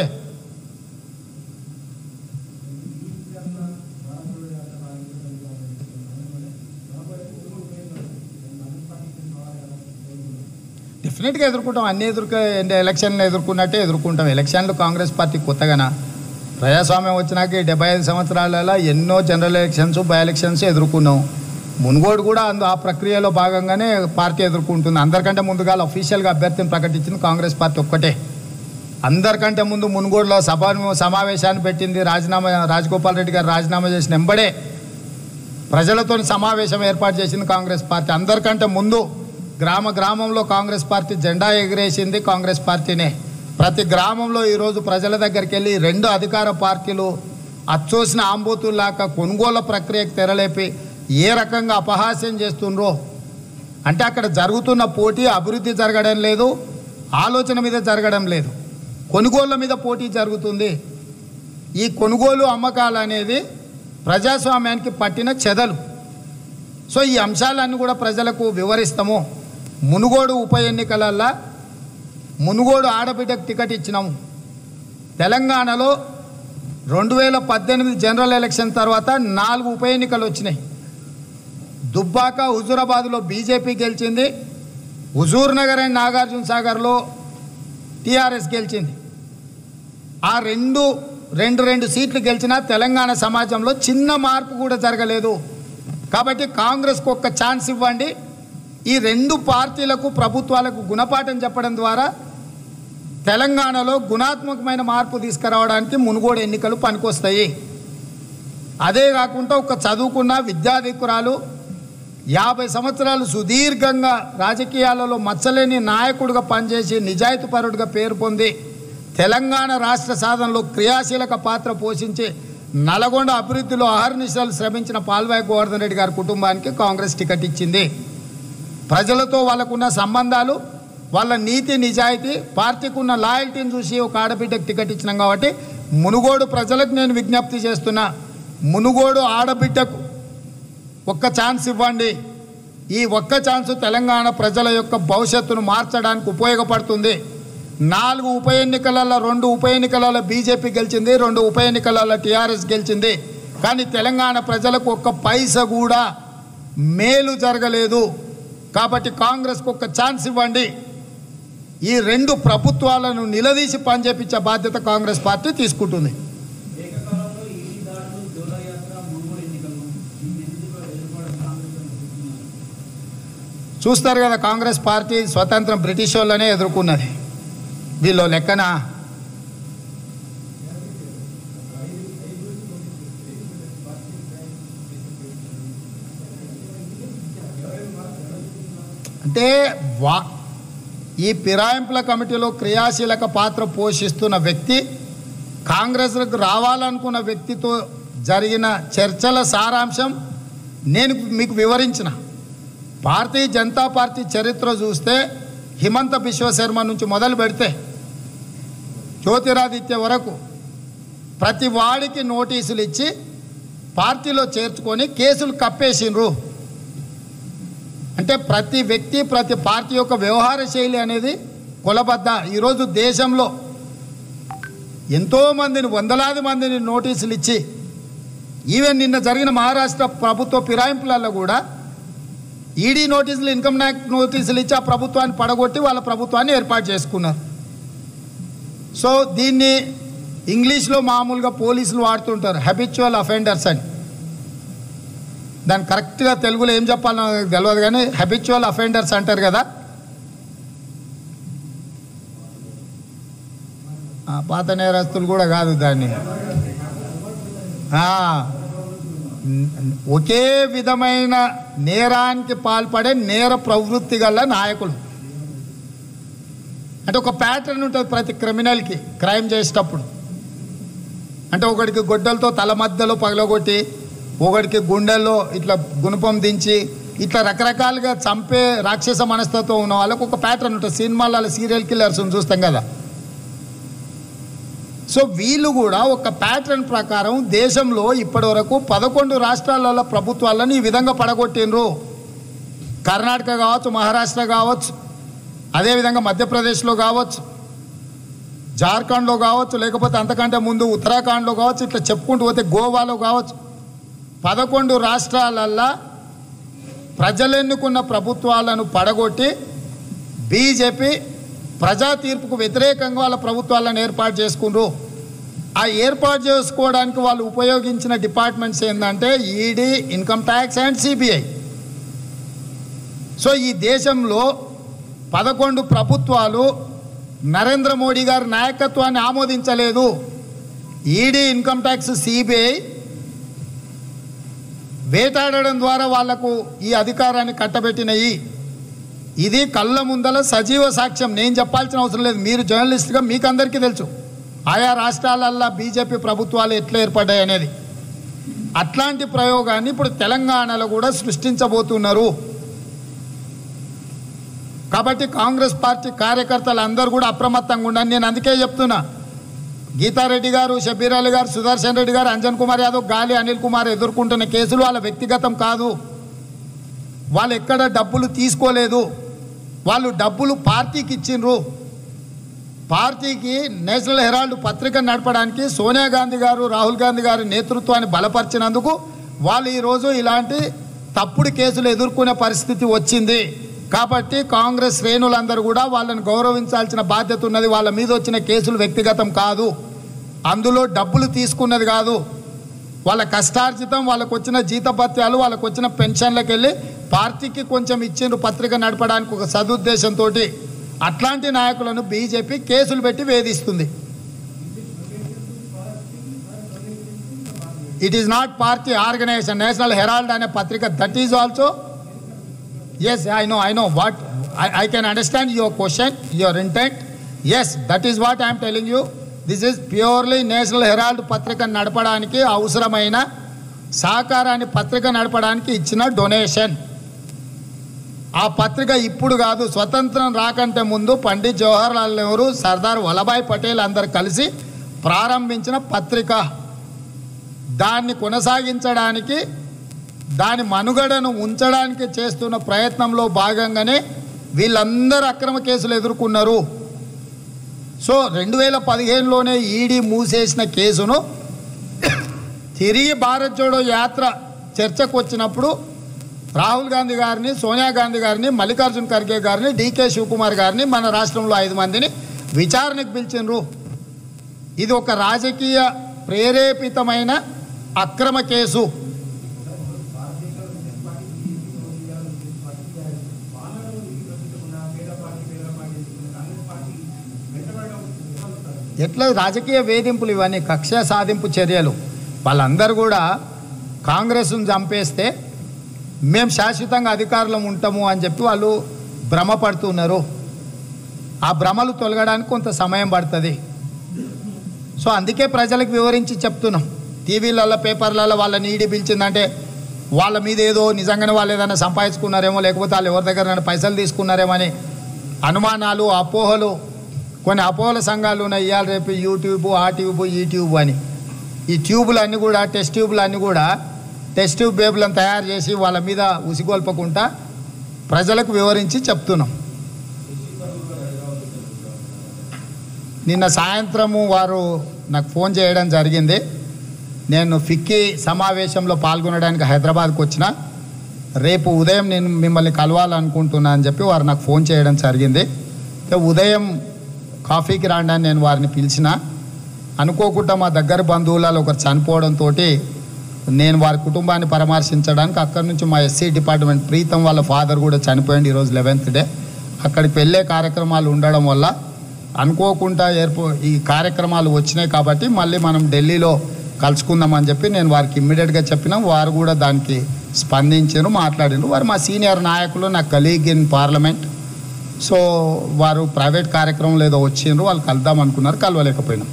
డెఫినెట్గా ఎదుర్కొంటాం. అన్ని ఎలక్షన్లు ఎదుర్కొన్నట్టే ఎదుర్కొంటాం. ఎలక్షన్లు కాంగ్రెస్ పార్టీ కొత్తగానా? ప్రజాస్వామ్యం వచ్చినాక 75 సంవత్సరాలలో ఎన్నో జనరల్ ఎలక్షన్స్, బై ఎలక్షన్స్ ఎదుర్కొన్నాం. మునుగోడు కూడా ఆ ప్రక్రియలో భాగంగానే పార్టీ ఎదుర్కొంటుంది. అందరికంటే ముందుగా అఫీషియల్గా అభ్యర్థిని ప్రకటించింది కాంగ్రెస్ పార్టీ ఒక్కటే. అందరికంటే ముందు మునుగోడులో సమావేశాన్ని పెట్టింది. రాజగోపాల్ రెడ్డి గారు రాజీనామా చేసిన వెంబడే ప్రజలతో సమావేశం ఏర్పాటు చేసింది కాంగ్రెస్ పార్టీ. అందరికంటే ముందు గ్రామంలో కాంగ్రెస్ పార్టీ జెండా ఎగిరేసింది కాంగ్రెస్ పార్టీనే. ప్రతి గ్రామంలో ఈరోజు ప్రజల దగ్గరికి వెళ్ళి రెండు అధికార పార్టీలు అచ్చోసిన ఆంబోతుల్లాక కొనుగోలు ప్రక్రియకు తెరలేపి ఏ రకంగా అపహాస్యం చేస్తుండ్రో, అంటే అక్కడ జరుగుతున్న పోటీ అభివృద్ధి జరగడం లేదు, ఆలోచన మీద జరగడం లేదు, కొనుగోళ్ల మీద పోటీ జరుగుతుంది. ఈ కొనుగోలు అమ్మకాలు అనేది ప్రజాస్వామ్యానికి పట్టిన చెదలు. సో ఈ అంశాలన్నీ కూడా ప్రజలకు వివరిస్తాము. మునుగోడు ఉప ఎన్నికలల్లో మునుగోడు ఆడబిడ్డకు టికెట్ ఇచ్చినాము. తెలంగాణలో 2018 జనరల్ ఎలక్షన్ తర్వాత 4 ఉప ఎన్నికలు వచ్చినాయి. దుబ్బాక హుజూరాబాద్లో బీజేపీ గెలిచింది, హుజూర్ నగర్ అండ్ నాగార్జున సాగర్లో టీఆర్ఎస్ గెలిచింది. ఆ రెండు సీట్లు గెలిచినా తెలంగాణ సమాజంలో చిన్న మార్పు కూడా జరగలేదు. కాబట్టి కాంగ్రెస్కు ఒక్క ఛాన్స్ ఇవ్వండి, ఈ రెండు పార్టీలకు ప్రభుత్వాలకు గుణపాఠం చెప్పడం ద్వారా తెలంగాణలో గుణాత్మకమైన మార్పు తీసుకురావడానికి మునుగోడు ఎన్నికలు పనికొస్తాయి. అదే కాకుండా ఒక చదువుకున్న విద్యాధికురాలు 50 సంవత్సరాలు సుదీర్ఘంగా రాజకీయాలలో మచ్చలేని నాయకుడిగా పనిచేసి నిజాయితీపరుడిగా పేరు పొంది తెలంగాణ రాష్ట్ర సాధనలో క్రియాశీలక పాత్ర పోషించి నల్గొండ అభివృద్ధిలో అహర్నిశలు శ్రమించిన పాల్వాయి గోవర్ధన్ రెడ్డి గారి కుటుంబానికి కాంగ్రెస్ టికెట్ ఇచ్చింది. ప్రజలతో వాళ్ళకున్న సంబంధాలు, వాళ్ళ నీతి నిజాయితీ, పార్టీకి ఉన్న లాయల్టీని చూసి ఒక ఆడబిడ్డకు టికెట్ ఇచ్చినాం. కాబట్టి మునుగోడు ప్రజలకు నేను విజ్ఞప్తి చేస్తున్నా, మునుగోడు ఆడబిడ్డకు ఒక్క ఛాన్స్ ఇవ్వండి. ఈ ఒక్క ఛాన్స్ తెలంగాణ ప్రజల యొక్క భవిష్యత్తును మార్చడానికి ఉపయోగపడుతుంది. 4 ఉప ఎన్నికలలో 2 ఉప ఎన్నికలలో బీజేపీ గెలిచింది, 2 ఉప ఎన్నికలలో టీఆర్ఎస్ గెలిచింది. కానీ తెలంగాణ ప్రజలకు ఒక్క పైసా కూడా మేలు జరగలేదు. కాబట్టి కాంగ్రెస్కు ఒక్క ఛాన్స్ ఇవ్వండి. ఈ రెండు ప్రభుత్వాలను నిలదీసి పనిచేపించే బాధ్యత కాంగ్రెస్ పార్టీ తీసుకుంటుంది. చూస్తారు కదా, కాంగ్రెస్ పార్టీ స్వతంత్రం బ్రిటిష్ వాళ్ళనే ఎదుర్కొన్నది. వీళ్ళు లెక్కన అంటే ఈ ఫిరాయింపుల కమిటీలో క్రియాశీలక పాత్ర పోషిస్తున్న వ్యక్తి, కాంగ్రెస్లకు రావాలనుకున్న వ్యక్తితో జరిగిన చర్చల సారాంశం నేను మీకు వివరించిన. భారతీయ జనతా పార్టీ చరిత్ర చూస్తే హిమంత బిశ్వశర్మ నుంచి మొదలు పెడితే జ్యోతిరాదిత్య వరకు ప్రతి వాడికి నోటీసులు ఇచ్చి పార్టీలో చేర్చుకొని కేసులు కప్పేసిండ్రు. అంటే ప్రతి వ్యక్తి, ప్రతి పార్టీ యొక్క వ్యవహార శైలి అనేది కొలబద్ద. ఈరోజు దేశంలో ఎంతోమందిని, వందలాది మందిని నోటీసులు ఇచ్చి, ఈవెన్ నిన్న జరిగిన మహారాష్ట్ర ప్రభుత్వ ఫిరాయింపులలో కూడా ఈడీ నోటీసులు, ఇన్కమ్ ట్యాక్స్ నోటీసులు ఇచ్చి ఆ ప్రభుత్వాన్ని పడగొట్టి వాళ్ళ ప్రభుత్వాన్ని ఏర్పాటు చేసుకున్నారు. సో దీన్ని ఇంగ్లీష్లో మామూలుగా పోలీసులు వాడుతుంటారు, హ్యాబిచువల్ అఫెండర్స్ అని. దాన్ని కరెక్ట్గా తెలుగులో ఏం చెప్పాలో నాకు తెలియదు, కానీ హ్యాబిచువల్ అఫెండర్స్ అంటారు కదా. పాత నేరస్తులు కూడా కాదు, దాన్ని ఒకే విధమైన నేరానికి పాల్పడే నేర ప్రవృత్తి గల నాయకులు. అంటే ఒక ప్యాటర్న్ ఉంటుంది ప్రతి క్రిమినల్కి క్రైమ్ చేసేటప్పుడు. అంటే ఒకడికి గొడ్డలతో తల మధ్యలో పగలగొట్టి, ఒకడికి గుండెల్లో ఇట్లా గుణపం దించి, ఇట్లా రకరకాలుగా చంపే రాక్షస మనస్తత్వం ఉన్న వాళ్ళకు ఒక ప్యాటర్న్ ఉంటుంది. సినిమాలలో సీరియల్ కిల్లర్స్ చూస్తాం కదా. సో వీళ్ళు కూడా ఒక ప్యాటర్న్ ప్రకారం దేశంలో ఇప్పటి వరకు 11 రాష్ట్రాలలో ప్రభుత్వాలను ఈ విధంగా పడగొట్టినరు. కర్ణాటక కావచ్చు, మహారాష్ట్ర కావచ్చు, అదేవిధంగా మధ్యప్రదేశ్లో కావచ్చు, జార్ఖండ్లో కావచ్చు, లేకపోతే అంతకంటే ముందు ఉత్తరాఖండ్లో కావచ్చు, ఇట్లా చెప్పుకుంటూ పోతే గోవాలో కావచ్చు. 11 రాష్ట్రాలల్లో ప్రజలు ఎన్నుకున్న ప్రభుత్వాలను పడగొట్టి బీజేపీ ప్రజా తీర్పుకు వ్యతిరేకంగా వాళ్ళ ప్రభుత్వాలను ఏర్పాటు చేసుకున్నారు. ఆ ఏర్పాటు చేసుకోవడానికి వాళ్ళు ఉపయోగించిన డిపార్ట్మెంట్స్ ఏంటంటే ED, income tax and CBI. So ఈ దేశంలో 11 ప్రభుత్వాలు నరేంద్ర మోడీ గారి నాయకత్వాన్ని ఆమోదించలేదు. ఈడీ, ఇన్కమ్ ట్యాక్స్, సిబిఐ వేటాడడం ద్వారా వాళ్లకు ఈ అధికారాన్ని కట్టబెట్టినాయి. ఇది కళ్ళ ముందల సజీవ సాక్ష్యం. నేను చెప్పాల్సిన అవసరం లేదు. మీరు జర్నలిస్ట్గా మీకు అందరికీ తెలుసు ఆయా రాష్ట్రాలల్లో బీజేపీ ప్రభుత్వాలు ఎట్లా ఏర్పడ్డాయి అనేది. అట్లాంటి ప్రయోగాన్ని ఇప్పుడు తెలంగాణలో కూడా సృష్టించబోతున్నారు. కాబట్టి కాంగ్రెస్ పార్టీ కార్యకర్తలు అందరూ కూడా అప్రమత్తంగా ఉండండి. నేను అందుకే చెప్తున్నా, గీతారెడ్డి గారు, షబీర్ అలీ గారు, సుదర్శన్ రెడ్డి గారు, అంజన్ కుమార్ యాదవ్, గాలి అనిల్ కుమార్ ఎదుర్కొంటున్న కేసులు వాళ్ళ వ్యక్తిగతం కాదు. వాళ్ళు ఎక్కడ డబ్బులు తీసుకోలేదు. వాళ్ళు డబ్బులు పార్టీకి ఇచ్చిండ్రు. పార్టీకి నేషనల్ హెరాల్డ్ పత్రిక నడపడానికి సోనియా గాంధీ గారు, రాహుల్ గాంధీ గారి నేతృత్వాన్ని బలపరిచినందుకు వాళ్ళు ఈరోజు ఇలాంటి తప్పుడు కేసులు ఎదుర్కొనే పరిస్థితి వచ్చింది. కాబట్టి కాంగ్రెస్ శ్రేణులందరూ కూడా వాళ్ళని గౌరవించాల్సిన బాధ్యత ఉన్నది. వాళ్ళ మీద వచ్చిన కేసులు వ్యక్తిగతం కాదు, అందులో డబ్బులు తీసుకున్నది కాదు. వాళ్ళ కష్టార్జితం, వాళ్ళకు వచ్చిన జీతభత్యాలు, వాళ్ళకు వచ్చిన పెన్షన్లకు వెళ్ళి పార్టీకి కొంచెం ఇచ్చిండ్రు పత్రిక నడపడానికి ఒక సదుద్దేశంతో. అట్లాంటి నాయకులను బీజేపీ కేసులు పెట్టి వేధిస్తుంది. It is not party organisation. National Herald అనే పత్రిక, that is also, yes, I know what I can understand your question, your intent. Yes, that is what I am telling you. This is purely National Herald పత్రిక నడపడానికి అవసరమైన సహకారాన్ని పత్రిక నడపడానికి ఇచ్చిన డొనేషన్. ఆ పత్రిక ఇప్పుడు కాదు, స్వతంత్రం రాకంటే ముందు పండిత్ జవహర్లాల్ నెహ్రూ, సర్దార్ వల్లభాయ్ పటేల్ అందరు కలిసి ప్రారంభించిన పత్రిక. దాన్ని కొనసాగించడానికి, దాని మనుగడను ఉంచడానికి చేస్తున్న ప్రయత్నంలో భాగంగానే వీళ్ళందరూ అక్రమ కేసులు ఎదుర్కొన్నారు. సో 2015లోనే ఈడీ మూసేసిన కేసును తిరిగి భారత్ జోడో యాత్ర చర్చకు వచ్చినప్పుడు రాహుల్ గాంధీ గారిని, సోనియా గాంధీ గారిని, మల్లికార్జున్ ఖర్గే గారిని, డీకే శివకుమార్ గారిని, మన రాష్ట్రంలో 5 మందిని విచారణకు పిలిచిండ్రు. ఇది ఒక రాజకీయ ప్రేరేపితమైన అక్రమ కేసు. ఎట్లా రాజకీయ వేధింపులు ఇవన్నీ, కక్ష సాధింపు చర్యలు. వాళ్ళందరూ కూడా కాంగ్రెస్ను చంపేస్తే మేము శాశ్వతంగా అధికారంలో ఉంటాము అని చెప్పి వాళ్ళు భ్రమపడుతున్నారు. ఆ భ్రమలు తొలగడానికి కొంత సమయం పడుతుంది. సో అందుకే ప్రజలకు వివరించి చెప్తున్నాం. టీవీలలో, పేపర్లలో వాళ్ళని ఈడీ పిలిచిందంటే వాళ్ళ మీద ఏదో నిజంగానే వాళ్ళు ఏదైనా సంపాదించుకున్నారేమో, లేకపోతే వాళ్ళు ఎవరి దగ్గర పైసలు తీసుకున్నారేమో అని అనుమానాలు, అపోహలు, కొన్ని అపోహల సంఘాలు ఉన్నాయి. ఇవాళ రేపు యూట్యూబ్, ఆ ట్యూబ్, ఈ ట్యూబ్ అని, ఈ ట్యూబులన్నీ కూడా, టెస్ట్ ట్యూబులన్నీ కూడా టెస్ట్ ట్యూబ్ బేబులను తయారు చేసి వాళ్ళ మీద ఉసిగొల్పకుండా ప్రజలకు వివరించి చెప్తున్నాం. నిన్న సాయంత్రము వారు నాకు ఫోన్ చేయడం జరిగింది. నేను ఫిక్కీ సమావేశంలో పాల్గొనడానికి హైదరాబాద్కు వచ్చిన, రేపు ఉదయం నేను మిమ్మల్ని కలవాలనుకుంటున్నా అని చెప్పి వారు నాకు ఫోన్ చేయడం జరిగింది. ఉదయం కాఫీకి రాండి అని నేను వారిని పిలిచిన. అనుకోకుండా మా దగ్గర బంధువులలో ఒకరు చనిపోవడంతో నేను వారి కుటుంబాన్ని పరామర్శించడానికి అక్కడి నుంచి మా ఎస్సీ డిపార్ట్మెంట్ ప్రీతం వాళ్ళ ఫాదర్ కూడా చనిపోయింది ఈరోజు 11th డే. అక్కడికి వెళ్ళే కార్యక్రమాలు ఉండడం వల్ల అనుకోకుండా ఈ కార్యక్రమాలు వచ్చినాయి. కాబట్టి మళ్ళీ మనం ఢిల్లీలో కలుసుకుందామని చెప్పి నేను వారికి ఇమ్మీడియట్గా చెప్పినా వారు కూడా దానికి స్పందించారు, మాట్లాడారు. వారు మా సీనియర్ నాయకులు, నా కలీగ్ ఇన్ పార్లమెంట్. సో వారు ప్రైవేట్ కార్యక్రమం ఏదో వచ్చిండ్రు, వాళ్ళు కలుద్దాం అనుకున్నారు, కలవలేకపోయినాం.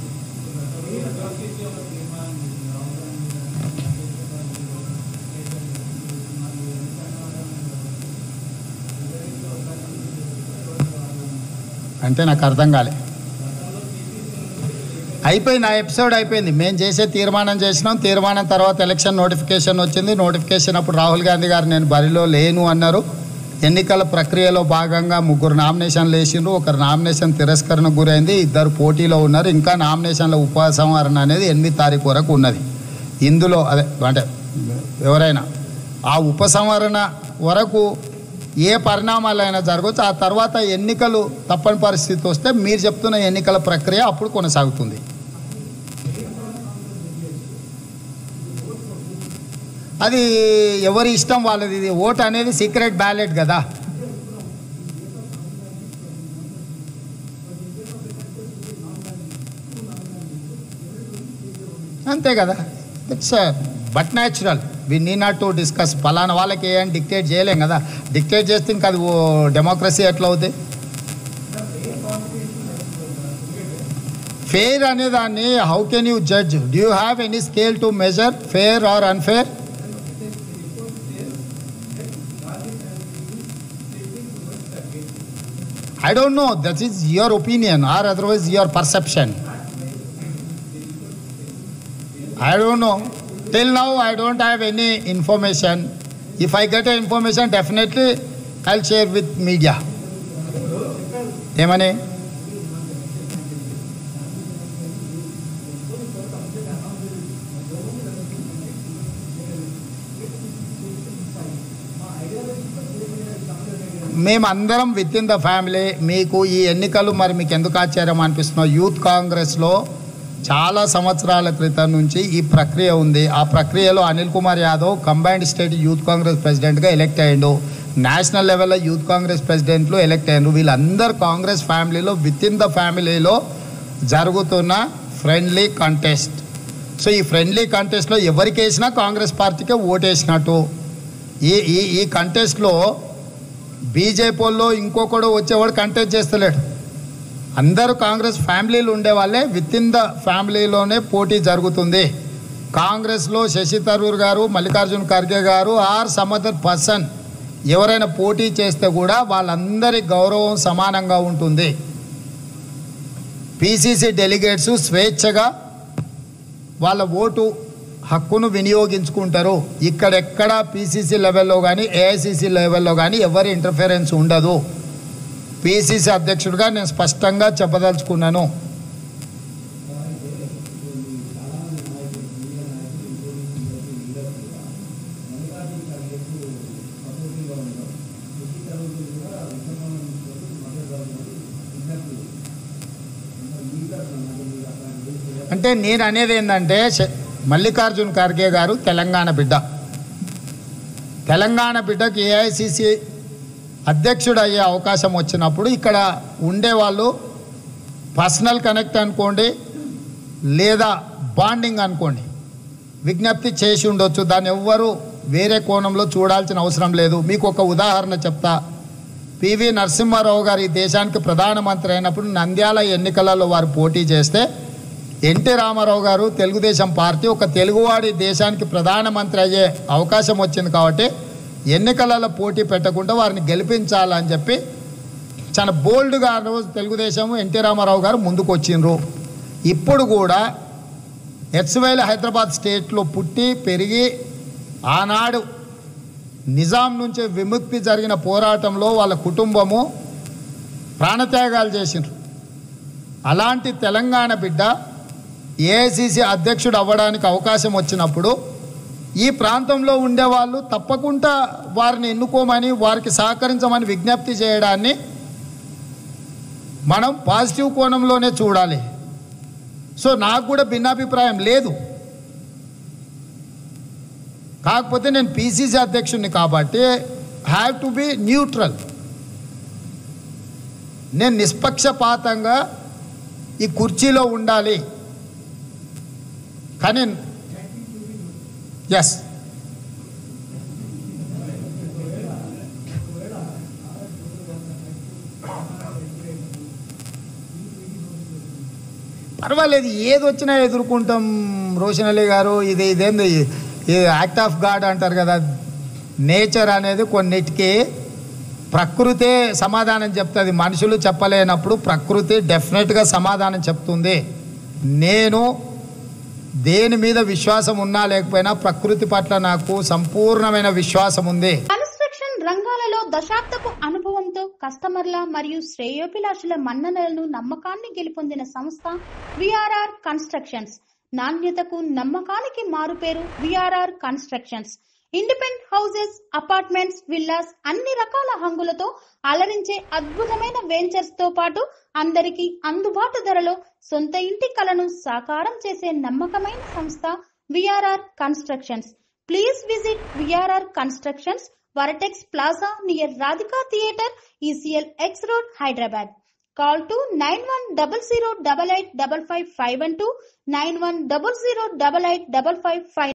అంటే నాకు అర్థం కాలే. అయిపోయింది, ఆ ఎపిసోడ్ అయిపోయింది. మేము చేసే తీర్మానం చేసినాం. తీర్మానం తర్వాత ఎలక్షన్ నోటిఫికేషన్ వచ్చింది. నోటిఫికేషన్ అప్పుడు రాహుల్ గాంధీ గారు నేను బరిలో లేను అన్నారు. ఎన్నికల ప్రక్రియలో భాగంగా 3 నామినేషన్లు వేసిండ్రు. ఒకరు నామినేషన్ తిరస్కరణకు గురైంది, 2 పోటీలో ఉన్నారు. ఇంకా నామినేషన్ల ఉపసంహరణ అనేది 8వ తారీఖు వరకు ఉన్నది. ఇందులో అదే అంటే ఎవరైనా ఆ ఉపసంహరణ వరకు ఏ పరిణామాలైనా జరగవచ్చు. ఆ తర్వాత ఎన్నికలు తప్పని పరిస్థితి వస్తే మీరు చెప్తున్న ఎన్నికల ప్రక్రియ అప్పుడు కొనసాగుతుంది. అది ఎవరి ఇష్టం వాళ్ళది. ఇది ఓటు అనేది సీక్రెట్ బ్యాలెట్ కదా. అంతే కదా, it's but natural. We need not to discuss. పలానా వాళ్ళకి ఏ అని డిక్టేట్ చేయలేం కదా. డిక్టేట్ చేస్తే ఇంకా అది డెమోక్రసీ ఎట్లా అవుతుంది? ఫెయిర్ అనే దాన్ని how can you judge? Do you have any scale to measure fair or unfair? I don't know, that is your opinion or otherwise your perception. I don't know. Till now I don't have any information. If I get a information, definitely I'll share with media. ఏమని? మేమందరం విత్ ఇన్ ద ఫ్యామిలీ. మీకు ఈ ఎన్నికలు మరి మీకు ఎందుకు ఆశ్చర్యం అనిపిస్తున్నావు? యూత్ కాంగ్రెస్లో చాలా సంవత్సరాల క్రితం నుంచి ఈ ప్రక్రియ ఉంది. ఆ ప్రక్రియలో Anil Kumar Yadav combined state youth Congress ప్రెసిడెంట్గా ఎలక్ట్ అయ్యిండు. నేషనల్ లెవెల్లో యూత్ కాంగ్రెస్ ప్రెసిడెంట్లు ఎలక్ట్ అయ్యారు. వీళ్ళందరూ కాంగ్రెస్ ఫ్యామిలీలో విత్ ఇన్ ద ఫ్యామిలీలో జరుగుతున్న ఫ్రెండ్లీ కంటెస్ట్. సో ఈ ఫ్రెండ్లీ కంటెస్ట్లో ఎవరికి వేసినా కాంగ్రెస్ పార్టీకే ఓటేసినట్టు. ఈ కంటెస్ట్లో బీజేపీ వాళ్ళు ఇంకొకడు వచ్చేవాడు కంటెస్ట్ చేస్తలేడు. అందరూ కాంగ్రెస్ ఫ్యామిలీలు ఉండేవాళ్ళే. విత్ ఇన్ ద ఫ్యామిలీలోనే పోటీ జరుగుతుంది. కాంగ్రెస్లో శశి థరూర్ గారు, మల్లికార్జున్ ఖర్గే గారు ఆర్ సమ్ అదర్ పర్సన్ ఎవరైనా పోటీ చేస్తే కూడా వాళ్ళందరి గౌరవం సమానంగా ఉంటుంది. పిసిసి డెలిగేట్స్ స్వేచ్ఛగా వాళ్ళ ఓటు హక్కును వినియోగించుకుంటారు. ఇక్కడెక్కడ పిసిసి లెవెల్లో కానీ ఏఐసిసి లెవెల్లో కానీ ఎవరి ఇంటర్ఫిరెన్స్ ఉండదు. పిసిసి అధ్యక్షుడిగా నేను స్పష్టంగా చెప్పదలుచుకున్నాను. అంటే నేను అనేది ఏంటంటే, మల్లికార్జున్ ఖర్గే గారు తెలంగాణ బిడ్డ. తెలంగాణ బిడ్డకి ఏఐసిసి అధ్యక్షుడు అయ్యే అవకాశం వచ్చినప్పుడు ఇక్కడ ఉండేవాళ్ళు పర్సనల్ కనెక్ట్ అనుకోండి లేదా బాండింగ్ అనుకోండి, విజ్ఞప్తి చేసి ఉండొచ్చు. దాన్ని ఎవ్వరూ వేరే కోణంలో చూడాల్సిన అవసరం లేదు. మీకు ఒక ఉదాహరణ చెప్తా. పివి నరసింహారావు గారు ఈ దేశానికి ప్రధానమంత్రి అయినప్పుడు నంద్యాల ఎన్నికలలో వారు పోటీ చేస్తే ఎన్టీ రామారావు గారు తెలుగుదేశం పార్టీ ఒక తెలుగువాడి దేశానికి ప్రధానమంత్రి అయ్యే అవకాశం వచ్చింది కాబట్టి ఎన్నికలలో పోటీ పెట్టకుండా వారిని గెలిపించాలని చెప్పి చాలా బోల్డ్గా ఆ రోజు తెలుగుదేశం ఎన్టీ రామారావు గారు ముందుకు వచ్చిండ్రు. ఇప్పుడు కూడా ఎస్వైల్ హైదరాబాద్ స్టేట్లో పుట్టి పెరిగి ఆనాడు నిజాం నుంచి విముక్తి జరిగిన పోరాటంలో వాళ్ళ కుటుంబము ప్రాణత్యాగాలు చేసిండ్రు. అలాంటి తెలంగాణ బిడ్డ ఏఐసిసి అధ్యక్షుడు అవ్వడానికి అవకాశం వచ్చినప్పుడు ఈ ప్రాంతంలో ఉండేవాళ్ళు తప్పకుండా వారిని ఎన్నుకోమని, వారికి సహకరించమని విజ్ఞప్తి చేయడాన్ని మనం పాజిటివ్ కోణంలోనే చూడాలి. సో నాకు కూడా భిన్నాభిప్రాయం లేదు. కాకపోతే నేను పిసిసి అధ్యక్షుడిని కాబట్టి హ్యావ్ టు బి న్యూట్రల్. నేను నిష్పక్షపాతంగా ఈ కుర్చీలో ఉండాలి. కానీ ఎస్, పర్వాలేదు, ఏది వచ్చినా ఎదుర్కొంటాం రోషన్ అలీ గారు. ఇదేంది యాక్ట్ ఆఫ్ గాడ్ అంటారు కదా. నేచర్ అనేది కొన్నిటికి ప్రకృతే సమాధానం చెప్తుంది. మనుషులు చెప్పలేనప్పుడు ప్రకృతి డెఫినెట్గా సమాధానం చెప్తుంది. నేను దేని మీద విశ్వాసం ఉన్నా లేకపోయినా ప్రకృతి పట్ల నాకు సంపూర్ణమైన విశ్వాసం ఉంది. కన్స్ట్రక్షన్ రంగాలలో దశాబ్దపు అనుభవంతో కస్టమర్ల మరియు శ్రేయోభిలాషుల మన్ననలను, నమ్మకాన్ని గెలుపొందిన సంస్థ విఆర్ఆర్ కన్స్ట్రక్షన్స్. నాణ్యతకు నమ్మకానికి మారుపేరు VRR constructions. Independent houses, apartments, villas అన్ని రకాల హంగులతో అలరించే అద్భుతమైన వెంచర్స్ తో పాటు అందరికీ అందుబాటు ధరలో సొంత ఇంటి కలను సాకారం చేసే నమ్మకమైన సంస్థ VRR constructions. Please visit VRR constructions, Vertex plaza near Radhika theatre, ECIL X road, Hyderabad. Call to 9100885551 91008855.